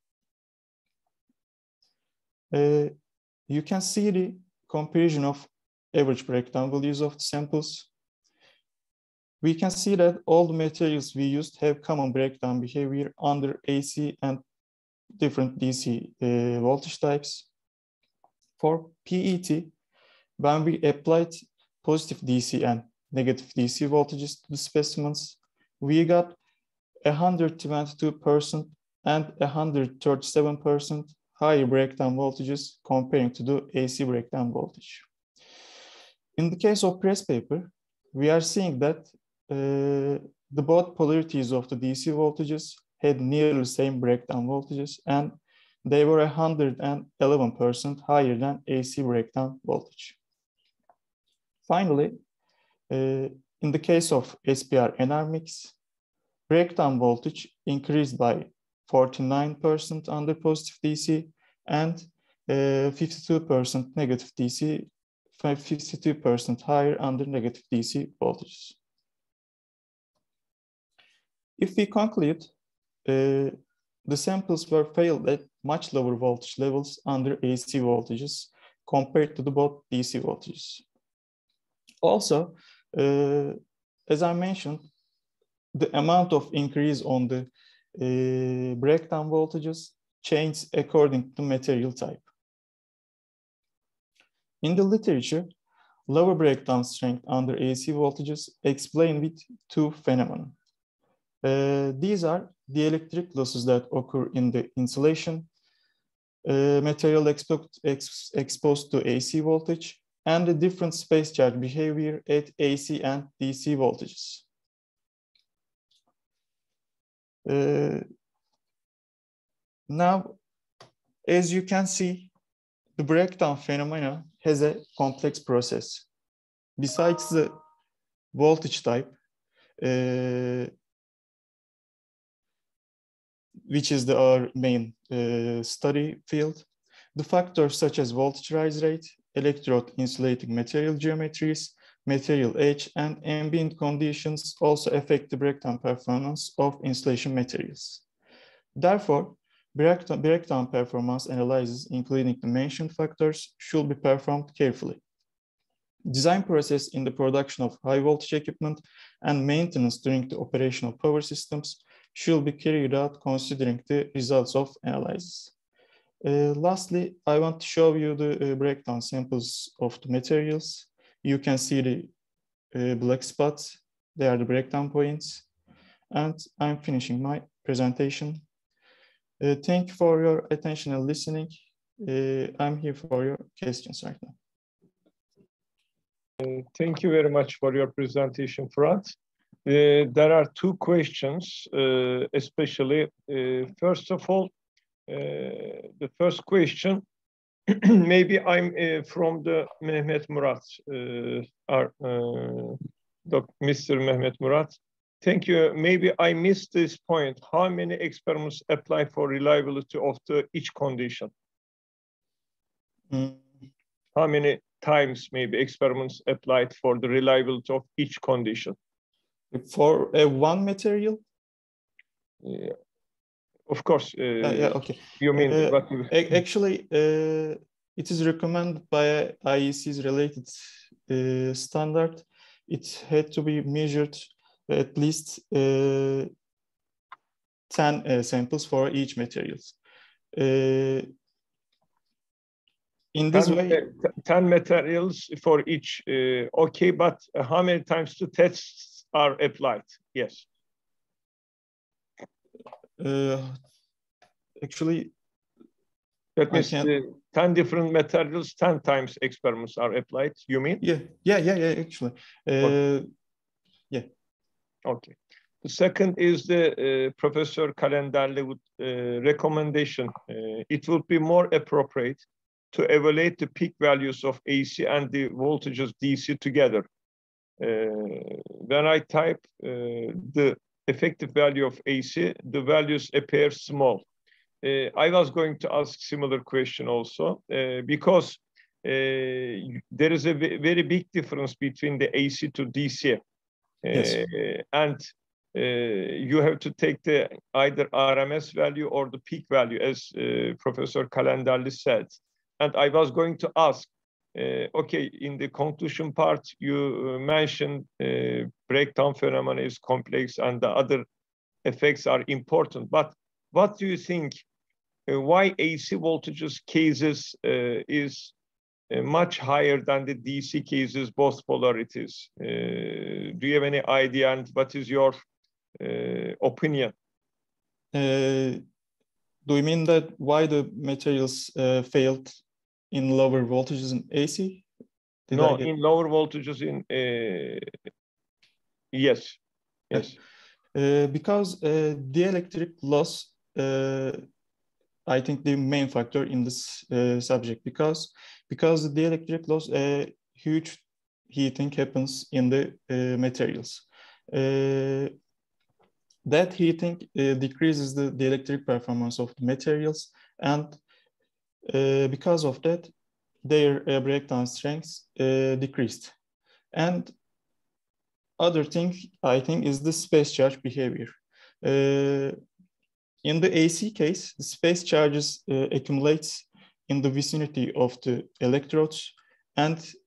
Uh, you can see the comparison of average breakdown values of the samples. We can see that all the materials we used have common breakdown behavior under A C and different D C uh, voltage types. For P E T, when we applied positive D C and negative D C voltages to the specimens, we got one hundred twenty-two percent and one hundred thirty-seven percent higher breakdown voltages comparing to the A C breakdown voltage. In the case of press paper, we are seeing that uh, the both polarities of the D C voltages had nearly the same breakdown voltages, and they were one hundred eleven percent higher than A C breakdown voltage. Finally, uh, in the case of S P R N R mix, breakdown voltage increased by forty-nine percent under positive D C and uh, fifty-two percent negative D C, fifty-two percent higher under negative D C voltages. If we conclude, uh, the samples were failed at much lower voltage levels under A C voltages compared to the both D C voltages. Also, uh, as I mentioned, the amount of increase on the uh, breakdown voltages changes according to material type. In the literature, lower breakdown strength under A C voltages explained with two phenomena. Uh, these are the electric losses that occur in the insulation uh, material exposed, ex exposed to A C voltage and the different space charge behavior at A C and D C voltages. Uh, now, as you can see, the breakdown phenomena has a complex process. Besides the voltage type, uh, which is the, our main uh, study field, the factors such as voltage rise rate, electrode insulating material geometries, material age, and ambient conditions also affect the breakdown performance of insulation materials. Therefore, breakdown, breakdown performance analysis, including the mentioned factors, should be performed carefully. Design process in the production of high voltage equipment and maintenance during the operational power systems should be carried out considering the results of analysis. Uh, lastly, I want to show you the uh, breakdown samples of the materials. You can see the uh, black spots. They are the breakdown points. And I'm finishing my presentation. Uh, thank you for your attention and listening. Uh, I'm here for your questions right now. Uh, thank you very much for your presentation, Fırat. Uh, there are two questions, uh, especially, uh, first of all, uh, the first question, maybe I'm uh, from the Mehmet Murat, uh, our, uh, Mister Mehmet Murat. Thank you. Maybe I missed this point. How many experiments apply for reliability of the each condition? Mm. How many times maybe experiments applied for the reliability of each condition? For uh, one material? Yeah. Of course. Uh, uh, yeah, okay. You mean uh, what you... Actually, uh, it is recommended by I E C's related uh, standard. It had to be measured at least uh, ten uh, samples for each materials. Uh, in this ten, way, ten materials for each. Uh, okay, but how many times the tests are applied? Yes. Uh, actually, that means uh, ten different materials, ten times experiments are applied. You mean? Yeah, yeah, yeah, yeah. Actually, uh, okay. yeah. Okay. The second is the uh, Professor Kalenderli uh, recommendation. Uh, it would be more appropriate to evaluate the peak values of A C and the voltages D C together. Uh, when I type uh, the effective value of A C, the values appear small. Uh, I was going to ask similar question also, uh, because uh, there is a very big difference between the A C to D C. Uh, yes. And uh, you have to take the either R M S value or the peak value, as uh, Professor Kalenderli said. And I was going to ask, uh, okay, in the conclusion part, you mentioned uh, breakdown phenomena is complex and the other effects are important. But what do you think, uh, why A C voltages cases uh, is uh, much higher than the D C cases, both polarities? Uh, do you have any idea, and what is your uh, opinion? Uh, do you mean that why the materials uh, failed in lower voltages in A C? Did no, in lower voltages in, uh, yes, yes. Uh, because uh, dielectric loss, uh, I think the main factor in this uh, subject, because, because the dielectric loss, uh, huge heating happens in the uh, materials. Uh, that heating uh, decreases the dielectric performance of the materials, and uh, because of that, their uh, breakdown strengths uh, decreased. And other thing, I think, is the space charge behavior. Uh, in the A C case, the space charges uh, accumulates in the vicinity of the electrodes, and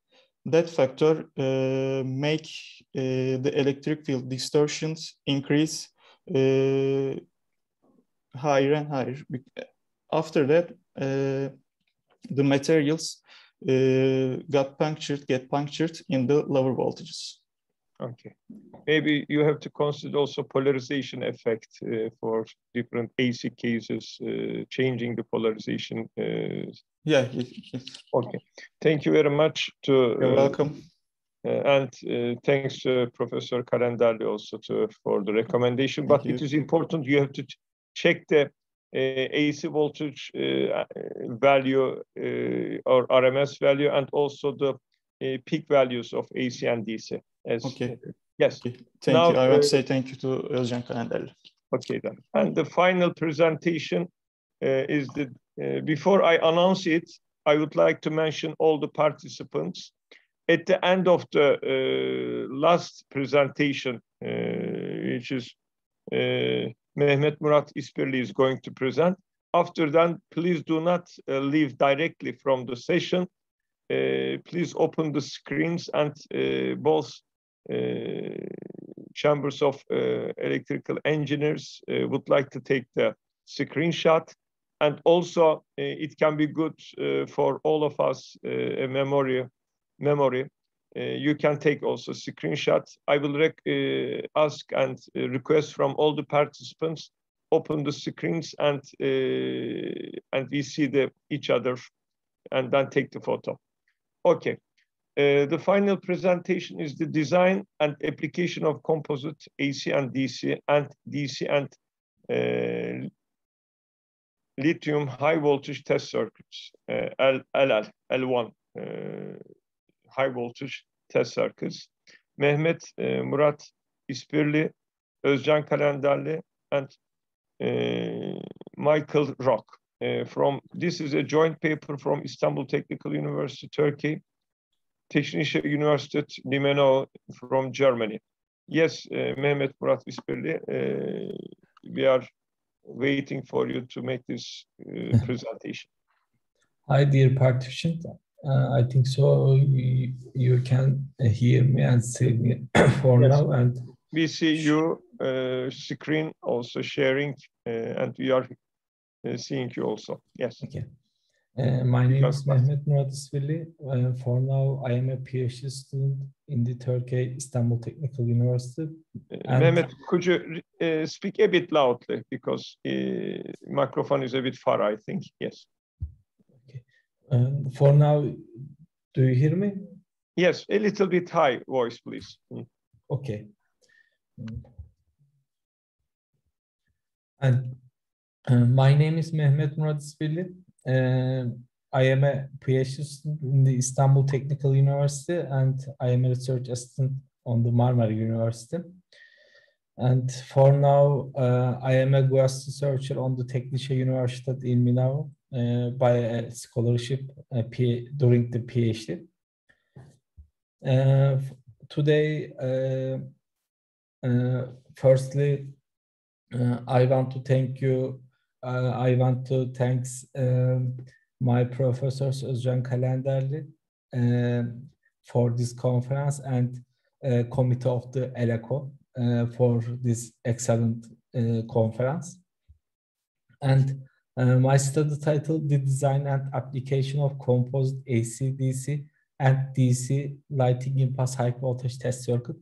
that factor uh, make uh, the electric field distortions increase uh, higher and higher. After that, uh, the materials uh, got punctured, get punctured in the lower voltages. Okay. Maybe you have to consider also polarization effect uh, for different A C cases, uh, changing the polarization. Uh, yeah. It, it, okay. Thank you very much. To, You're uh, welcome. Uh, and uh, thanks to Professor Kalenderli also to, for the recommendation. Thank but you. It is important you have to ch check the uh, A C voltage uh, value uh, or R M S value and also the uh, peak values of A C and D C. As, okay. Yes. Okay. Thank now, you. I want uh, to say thank you to Özcan Kalenderli. Okay then. And the final presentation uh, is the, uh, before I announce it, I would like to mention all the participants. At the end of the uh, last presentation, uh, which is uh, Mehmet Murat İspirli is going to present. After that, please do not uh, leave directly from the session. Uh, please open the screens and uh, both uh, chambers of uh, electrical engineers uh, would like to take the screenshot. And also, uh, it can be good uh, for all of us uh, a memory. memory. Uh, you can take also screenshots. I will rec uh, ask and uh, request from all the participants, open the screens and uh, and we see the each other and then take the photo. Okay. Uh, the final presentation is the design and application of composite A C and D C and D C and uh, lithium high voltage test circuits, uh, L L, L one. Uh, high voltage test circuits. Mehmet uh, Murat İspirli, Özcan Kalenderli, and uh, Michael Rock. Uh, from this is a joint paper from Istanbul Technical University, Turkey, Technische Universität Limeno from Germany. Yes, uh, Mehmet Murat İspirli, uh, we are waiting for you to make this uh, presentation. Hi, dear participant. Uh, I think so. You, you can hear me and see me for yes. now. And we see you uh, screen also sharing, uh, and we are uh, seeing you also. Yes. Okay. Uh, my name is Mehmet Murat İspirli. Uh, for now, I am a PhD student in the Turkey Istanbul Technical University. Uh, Mehmet, could you uh, speak a bit loudly because uh, microphone is a bit far, I think. Yes. Uh, for now, do you hear me? Yes, a little bit high voice, please. Mm. Okay. And uh, my name is Mehmet Murat İspirli. Uh, I am a PhD student in the Istanbul Technical University, and I am a research assistant on the Marmara University. And for now, uh, I am a guest researcher on the Technische Universität in Milano. Uh, by a scholarship uh, P during the PhD. Uh, today, uh, uh, firstly, uh, I want to thank you. Uh, I want to thank um, my professors Özcan Kalenderli uh, for this conference and uh, committee of the ELACO uh, for this excellent uh, conference. And Uh, my study title, The Design and Application of Composite A C D C and D C Lighting Impulse High Voltage Test Circuit.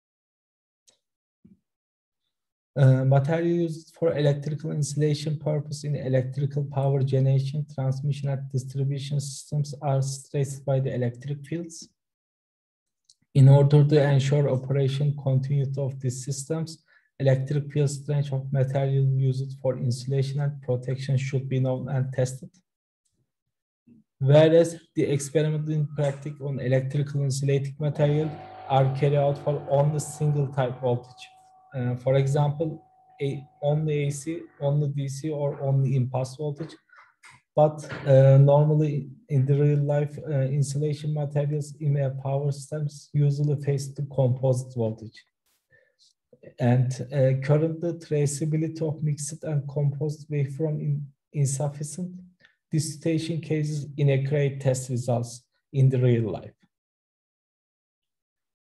Uh, material used for electrical insulation purpose in electrical power generation, transmission and distribution systems are stressed by the electric fields. In order to ensure operation continuity of these systems, electric field strength of material used for insulation and protection should be known and tested. Whereas the experiment in practice on electrical insulating material are carried out for only single type voltage. Uh, for example, a, only A C, only D C, or only impulse voltage. But uh, normally in the real life, uh, insulation materials in a power systems usually face the composite voltage. And uh, currently, traceability of mixed and composite waveform is insufficient. This situation cases inaccurate test results in the real life.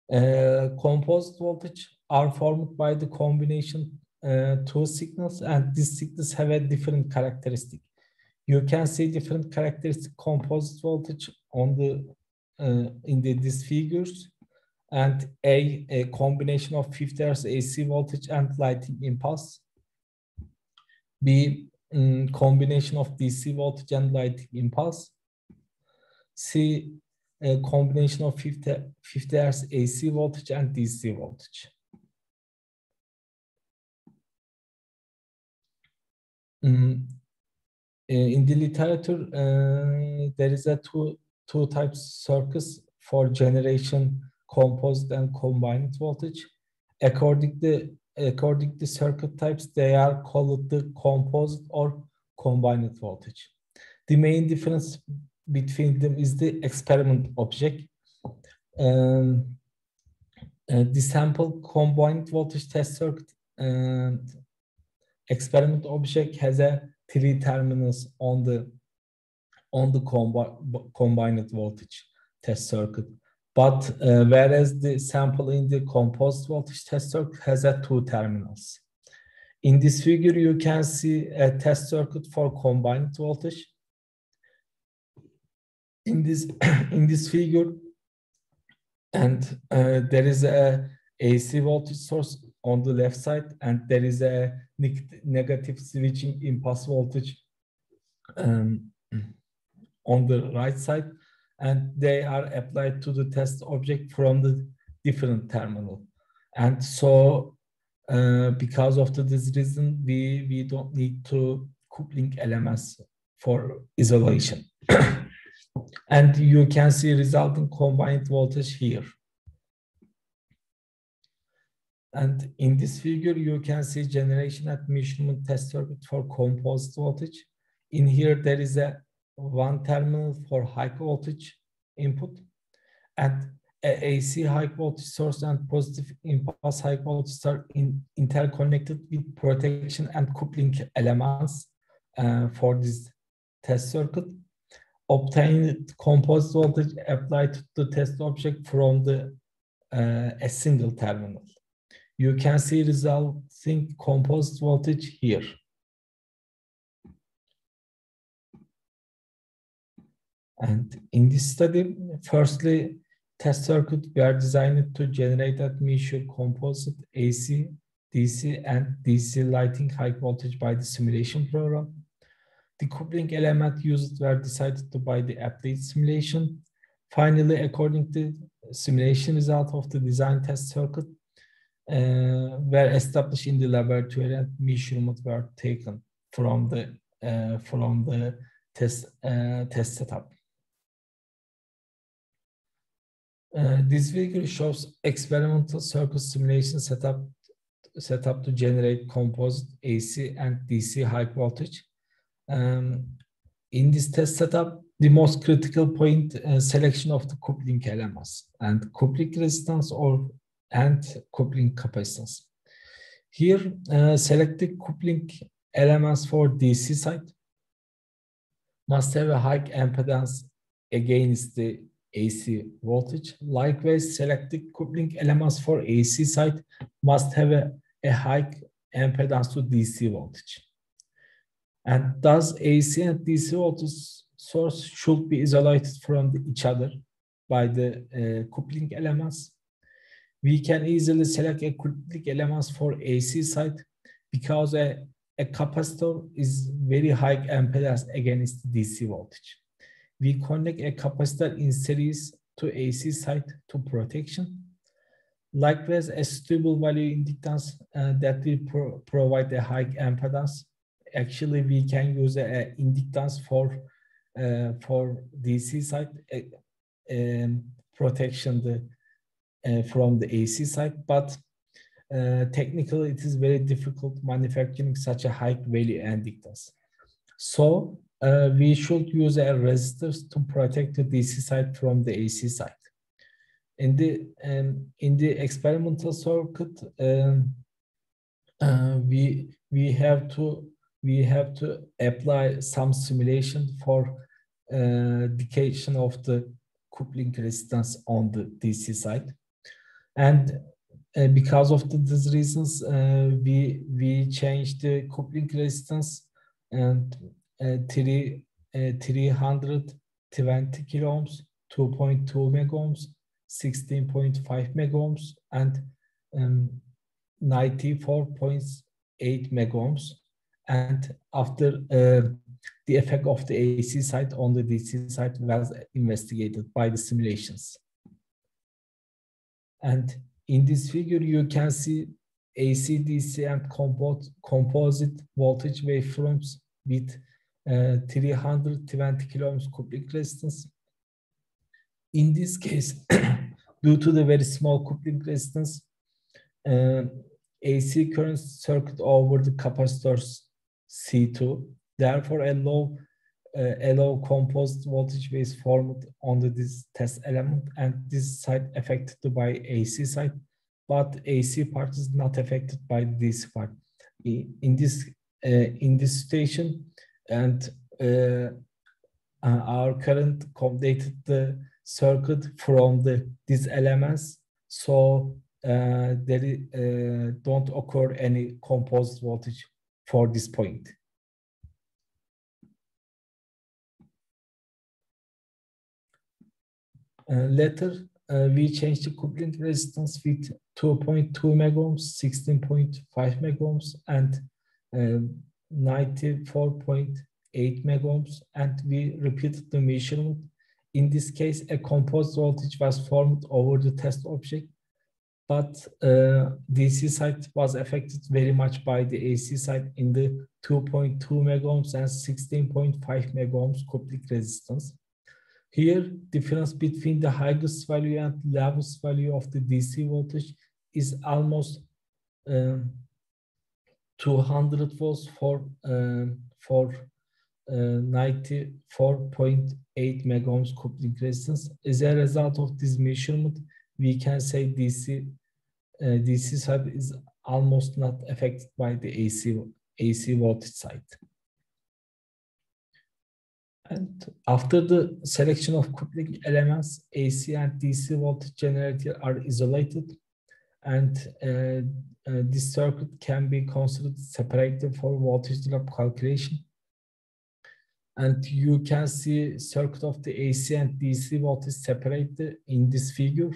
Uh, composite voltage are formed by the combination uh, two signals, and these signals have a different characteristic. You can see different characteristic composite voltage on the uh, in the, these figures, and A, a combination of fifty hertz A C voltage and lighting impulse. B, um, combination of D C voltage and lighting impulse. C, a combination of fifty, fifty hertz A C voltage and D C voltage. Um, in the literature, uh, there is a two, two types circuits for generation composite and combined voltage. According to, according to circuit types, they are called the composite or combined voltage. The main difference between them is the experiment object. Um, uh, the sample combined voltage test circuit and experiment object has a three terminals on the on the combi combined voltage test circuit, but uh, whereas the sample in the composite voltage test circuit has a two terminals. In this figure, you can see a test circuit for combined voltage. In this in this figure, and uh, there is a A C voltage source on the left side, and there is a neg negative switching impulse voltage um, on the right side, and they are applied to the test object from the different terminal. And so, uh, because of the, this reason, we, we don't need to coupling elements for isolation. And you can see resulting combined voltage here. And in this figure, you can see generation at measurement test circuit for composite voltage. In here, there is a one terminal for high voltage input, and a AC high voltage source and positive impulse high voltage are in, interconnected with protection and coupling elements uh, for this test circuit. Obtained composite voltage applied to the test object from the uh, a single terminal. You can see resulting composite voltage here. And in this study, firstly, test circuits were designed to generate and measure composite A C, D C, and D C lighting high voltage by the simulation program. The coupling element used were decided to by the applied simulation. Finally, according to simulation result of the design test circuit, uh, were established in the laboratory, and measurements were taken from the uh, from the test uh, test setup. Uh, this figure shows experimental circuit simulation setup setup to generate composite A C and D C high voltage. Um, in this test setup, the most critical point uh, selection of the coupling elements and coupling resistance or and coupling capacitance. Here, uh, selected coupling elements for D C side must have a high impedance against the A C voltage. Likewise, selected coupling elements for A C side must have a, a high impedance to D C voltage. And thus, A C and D C voltage source should be isolated from the, each other by the uh, coupling elements. We can easily select a coupling elements for A C side because a, a capacitor is very high impedance against D C voltage. We connect a capacitor in series to A C side to protection. Likewise, a stable value inductance uh, that will pro provide a high impedance. Actually, we can use a, a inductance for uh, for D C side uh, um, protection the, uh, from the A C side, but uh, technically it is very difficult manufacturing such a high value inductance. So uh, we should use a resistors to protect the D C side from the A C side. In the um, in the experimental circuit, um, uh, we we have to we have to apply some simulation for uh, detection of the coupling resistance on the D C side. And uh, because of the, these reasons, uh, we we changed the coupling resistance and uh, three uh, three hundred twenty kilo ohms, two point two mega ohms, sixteen point five mega ohms, and um, ninety-four point eight mega ohms. And after uh, the effect of the A C side on the D C side was investigated by the simulations. And in this figure, you can see A C, D C, and compo composite voltage waveforms with uh, three hundred twenty kilo ohms coupling resistance. In this case, due to the very small coupling resistance, uh, A C current circuit over the capacitors C two. Therefore, a low, uh, a low composite voltage wave formed on the, this test element, and this side affected by A C side, but A C part is not affected by this part. In this, uh, in this situation, and uh, uh, our current updated the circuit from the these elements, so uh, there uh, don't occur any composite voltage for this point. Uh, later, uh, we changed the coupling resistance with two point two mega ohms, sixteen point five mega ohms, and uh, ninety-four point eight mega ohms, and we repeated the measurement. In this case, a composite voltage was formed over the test object, but uh, D C side was affected very much by the A C side in the two point two mega ohms and sixteen point five mega ohms coupling resistance. Here, difference between the highest value and lowest value of the D C voltage is almost um, two hundred volts for um, for uh, ninety-four point eight mega ohms coupling resistance. As a result of this measurement, we can say D C uh, D C side is almost not affected by the A C A C voltage side. And after the selection of coupling elements, A C and D C voltage generator are isolated, and uh, uh, this circuit can be considered separated for voltage drop calculation. And you can see circuit of the A C and D C voltage separated in this figure.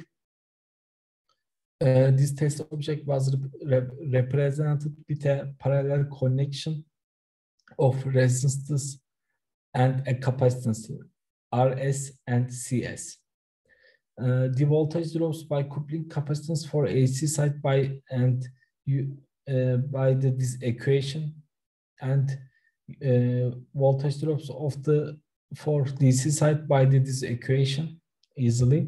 Uh, this test object was rep represented with a parallel connection of resistances and a capacitance, R S and C S. Uh, the voltage drops by coupling capacitance for A C side by and you uh, by the, this equation, and uh, voltage drops of the for D C side by the, this equation easily.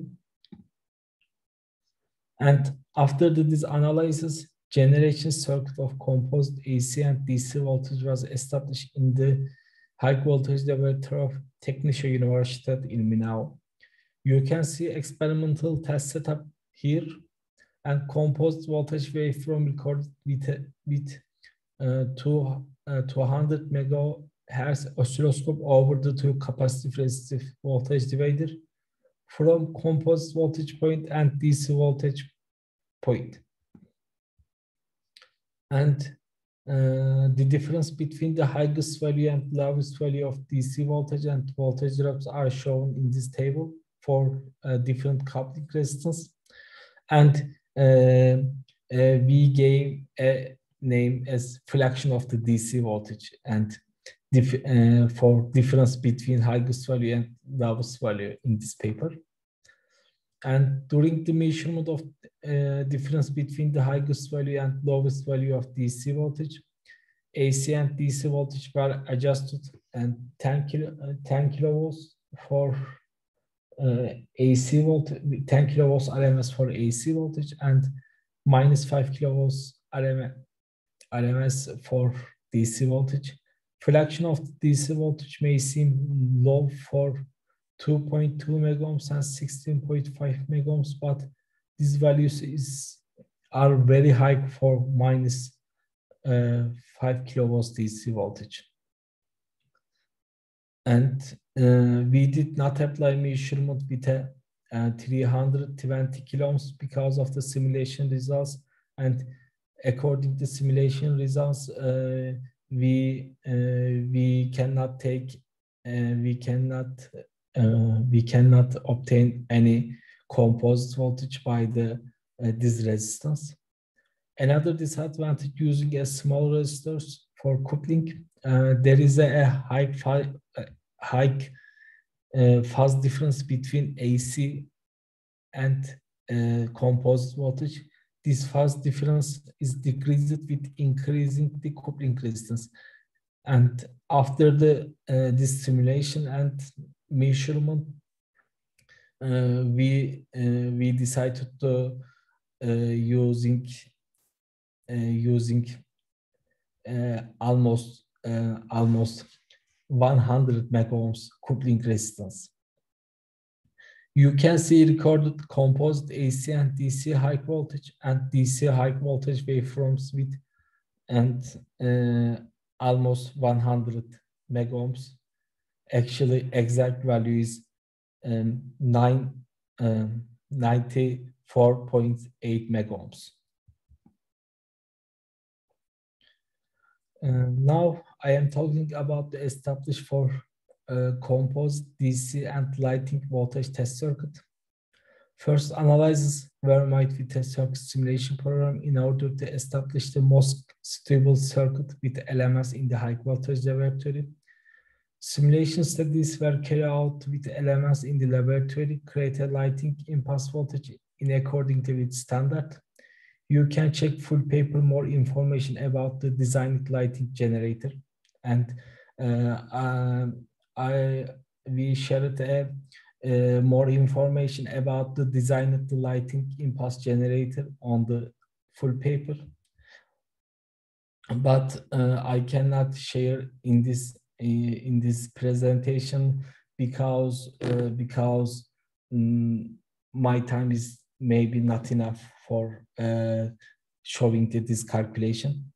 And after the, this analysis, generation circuit of composite A C and D C voltage was established in the high voltage laboratory of Technische Universität in Minau. You can see experimental test setup here, and composite voltage waveform recorded with, with uh, two, uh, two hundred megahertz oscilloscope over the two capacitive resistive voltage divider from composite voltage point and D C voltage point. And uh, the difference between the highest value and lowest value of D C voltage and voltage drops are shown in this table for uh, different coupling resistance. And uh, uh, we gave a name as fraction of the D C voltage and dif uh, for difference between highest value and lowest value in this paper. And during the measurement of uh, difference between the highest value and lowest value of D C voltage, A C and D C voltage were adjusted, and ten kilovolts for uh, A C voltage, ten kilovolts R M S for A C voltage, and minus five kilovolts R M S for D C voltage. Fraction of the D C voltage may seem low for two point two mega ohms and sixteen point five mega ohms, but these values is are very high for minus uh, five kilovolts D C voltage. And uh, we did not apply measurement with a uh, three hundred twenty kilo ohms because of the simulation results. And according to simulation results, uh, we uh, we cannot take uh, we cannot uh, we cannot obtain any composite voltage by the uh, this resistance. Another disadvantage using a small resistors for coupling, uh, there is a, a high high uh, phase difference between A C and uh, composite voltage. This phase difference is decreased with increasing the coupling resistance. And after the uh, this simulation and measurement, uh, we uh, we decided to uh, using uh, using uh, almost uh, almost one hundred megohms coupling resistance. You can see recorded composite A C and D C high voltage and D C high voltage waveforms with and uh, almost one hundred megohms. Actually, exact value is um, nine, um, ninety-four point eight megohms. Uh, now I am talking about the established for uh, composite D C and lighting voltage test circuit. First, analyzes where might we test circuit simulation program in order to establish the most stable circuit with L M S in the high voltage laboratory. Simulation studies were carried out with L M S in the laboratory, create a lighting impulse voltage in accordance with standard. You can check full paper more information about the designed lighting generator, and uh, um, I we shared a, uh, more information about the design of the lighting impulse generator on the full paper, but uh, I cannot share in this uh, in this presentation because uh, because um, my time is maybe not enough for uh, showing the, this calculation.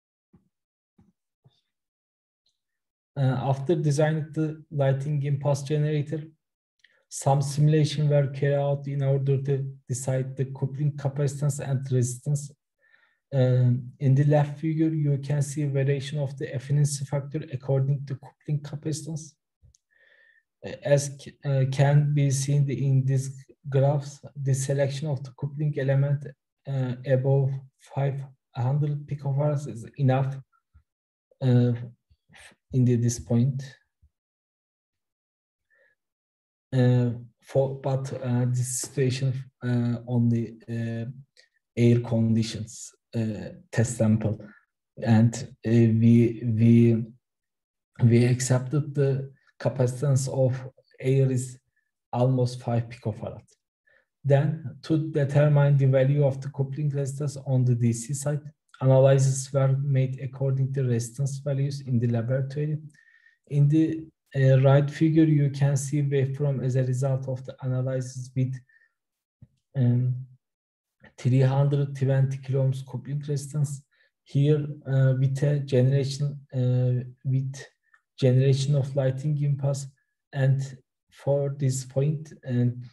Uh, after designing the lighting impulse generator, some simulation were carried out in order to decide the coupling capacitance and resistance. Um, in the left figure, you can see variation of the efficiency factor according to coupling capacitance. As uh, can be seen in these graphs, the selection of the coupling element uh, above five hundred picofarads is enough uh, in the, this point. Uh, for but uh, this situation uh, on the uh, air conditions uh, test sample, and uh, we we we accepted the capacitance of air is almost five picofarad. Then, to determine the value of the coupling resistance on the D C side, analyses were made according to resistance values in the laboratory. In the uh, right figure, you can see waveform as a result of the analysis with um, three hundred twenty kilo ohms coupling resistance. Here, uh, with a generation uh, with generation of lighting impulse, and for this point, and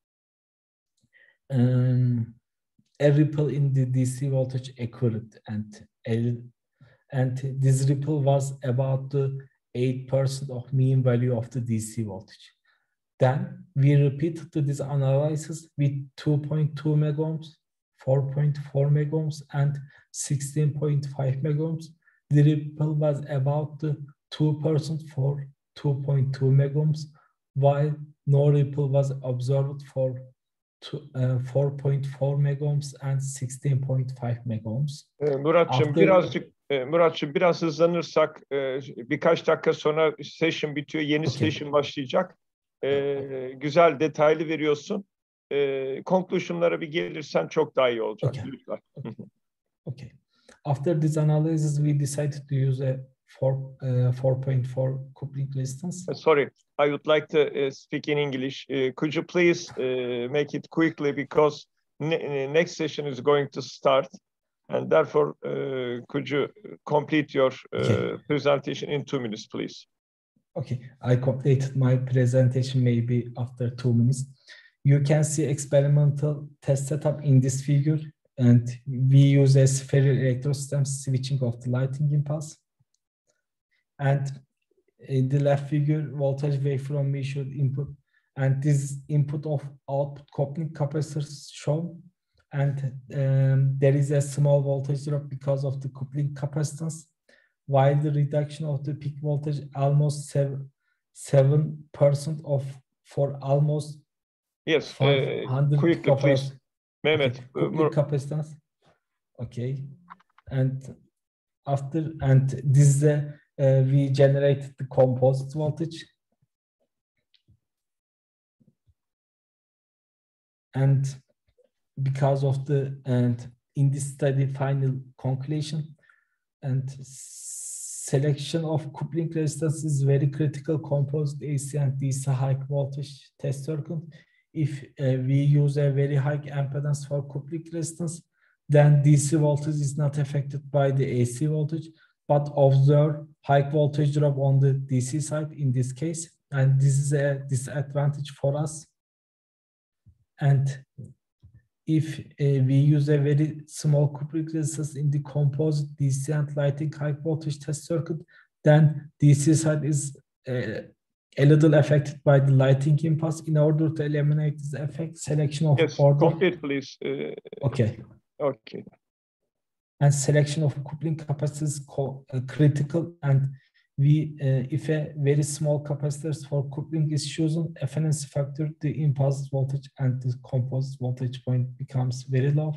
um, a ripple in the D C voltage occurred, and a, and this ripple was about the eight percent of mean value of the D C voltage. Then we repeated this analysis with two point two megohms, four point four megohms, and sixteen point five megohms. The ripple was about the two percent for two point two megohms, while no ripple was observed for uh, four point four megohms and sixteen point five megohms. Muratçım After... birazcık e, Muratçım biraz hızlanırsak e, birkaç dakika sonra session bitiyor, yeni okay. session başlayacak. E, güzel detaylı veriyorsun. E, conclusion'lara bir gelirsen çok daha iyi olacak. Okay. Lütfen. Okay. Okay. After this analysis, we decided to use a four point four coupling resistance. Uh, sorry, I would like to uh, speak in English. Uh, could you please uh, make it quickly, because ne next session is going to start, and therefore uh, could you complete your uh, okay. presentation in two minutes, please? Okay, I completed my presentation maybe after two minutes. you can see experimental test setup in this figure, and we use a spherical electrosystem switching of the lighting impulse. And in the left figure, voltage waveform measured input, and this input of output coupling capacitors shown. And um, there is a small voltage drop because of the coupling capacitance, while the reduction of the peak voltage almost seven percent of for almost yes, five hundred uh, quickly, please, Mehmet. Okay. Coupling capacitance. Okay, and after and this is the uh, we generated the composite voltage. And because of the, and in this study final conclusion, and selection of coupling resistance is very critical composite A C and D C high voltage test circuit. If uh, we use a very high impedance for coupling resistance, then D C voltage is not affected by the A C voltage, but observe high voltage drop on the D C side in this case, and this is a disadvantage for us. And if uh, we use a very small coupling resistance in the composite D C and lighting high voltage test circuit, then D C side is uh, a little affected by the lighting impulse. In order to eliminate this effect, selection of yes, order. complete, please. Uh, okay. Okay. And selection of coupling capacitors is uh, critical, and we, uh, if a very small capacitors for coupling is chosen, F N S factor, the impulse voltage and the composite voltage point becomes very low.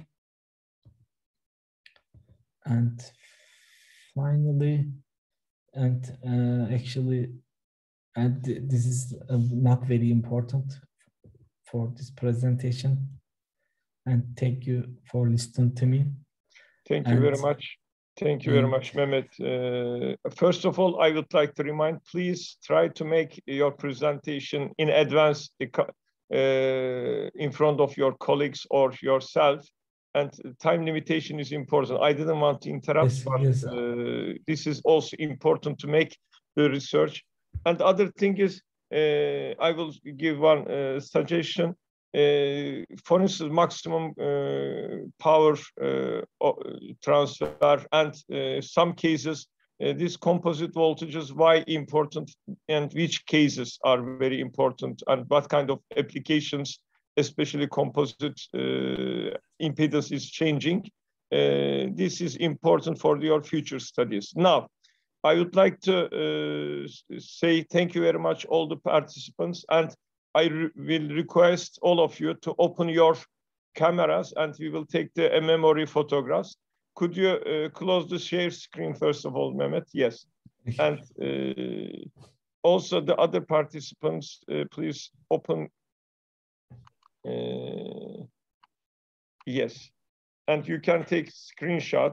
And finally, and uh, actually, and this is uh, not very important for this presentation. And thank you for listening to me. Thank you and, very much. Thank you very much, Mehmet. Uh, first of all, I would like to remind, please try to make your presentation in advance uh, in front of your colleagues or yourself. And time limitation is important. I didn't want to interrupt, yes, but yes. Uh, this is also important to make the research. And the other thing is, uh, I will give one uh, suggestion. Uh, for instance, maximum uh, power uh, transfer, and uh, some cases, uh, these composite voltages, why important, and which cases are very important, and what kind of applications, especially composite uh, impedance is changing. Uh, this is important for your future studies. Now, I would like to uh, say thank you very much, all the participants, and I re will request all of you to open your cameras, and we will take the uh, memory photographs. Could you uh, close the share screen first of all, Mehmet? Yes. And uh, also the other participants, uh, please open. Uh, yes. And you can take screenshot.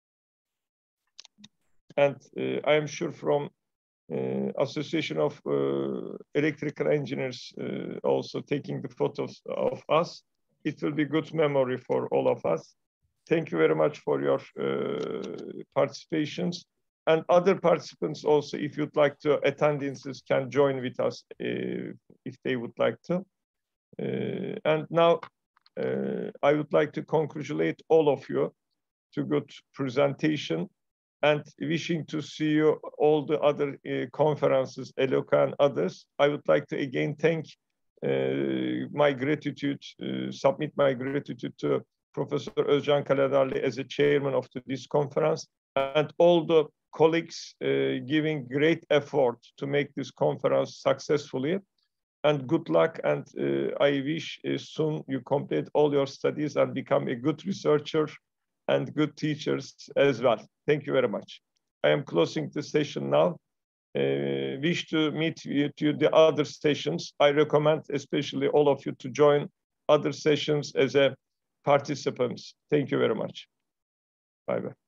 And uh, I am sure from Uh, Association of uh, Electrical Engineers uh, also taking the photos of us. It will be good memory for all of us. Thank you very much for your uh, participations. And other participants also, if you'd like to, attendances can join with us uh, if they would like to. Uh, and now uh, I would like to congratulate all of you to good presentation, and wishing to see you all the other uh, conferences, ELOCA and others. I would like to again thank uh, my gratitude, uh, submit my gratitude to Professor Özcan Kaledarlı as a chairman of the, this conference, and all the colleagues uh, giving great effort to make this conference successfully. And good luck, and uh, I wish uh, soon you complete all your studies and become a good researcher and good teachers as well. Thank you very much. I am closing the session now. Uh, wish to meet you to the other sessions. I recommend especially all of you to join other sessions as a participants. Thank you very much. Bye-bye.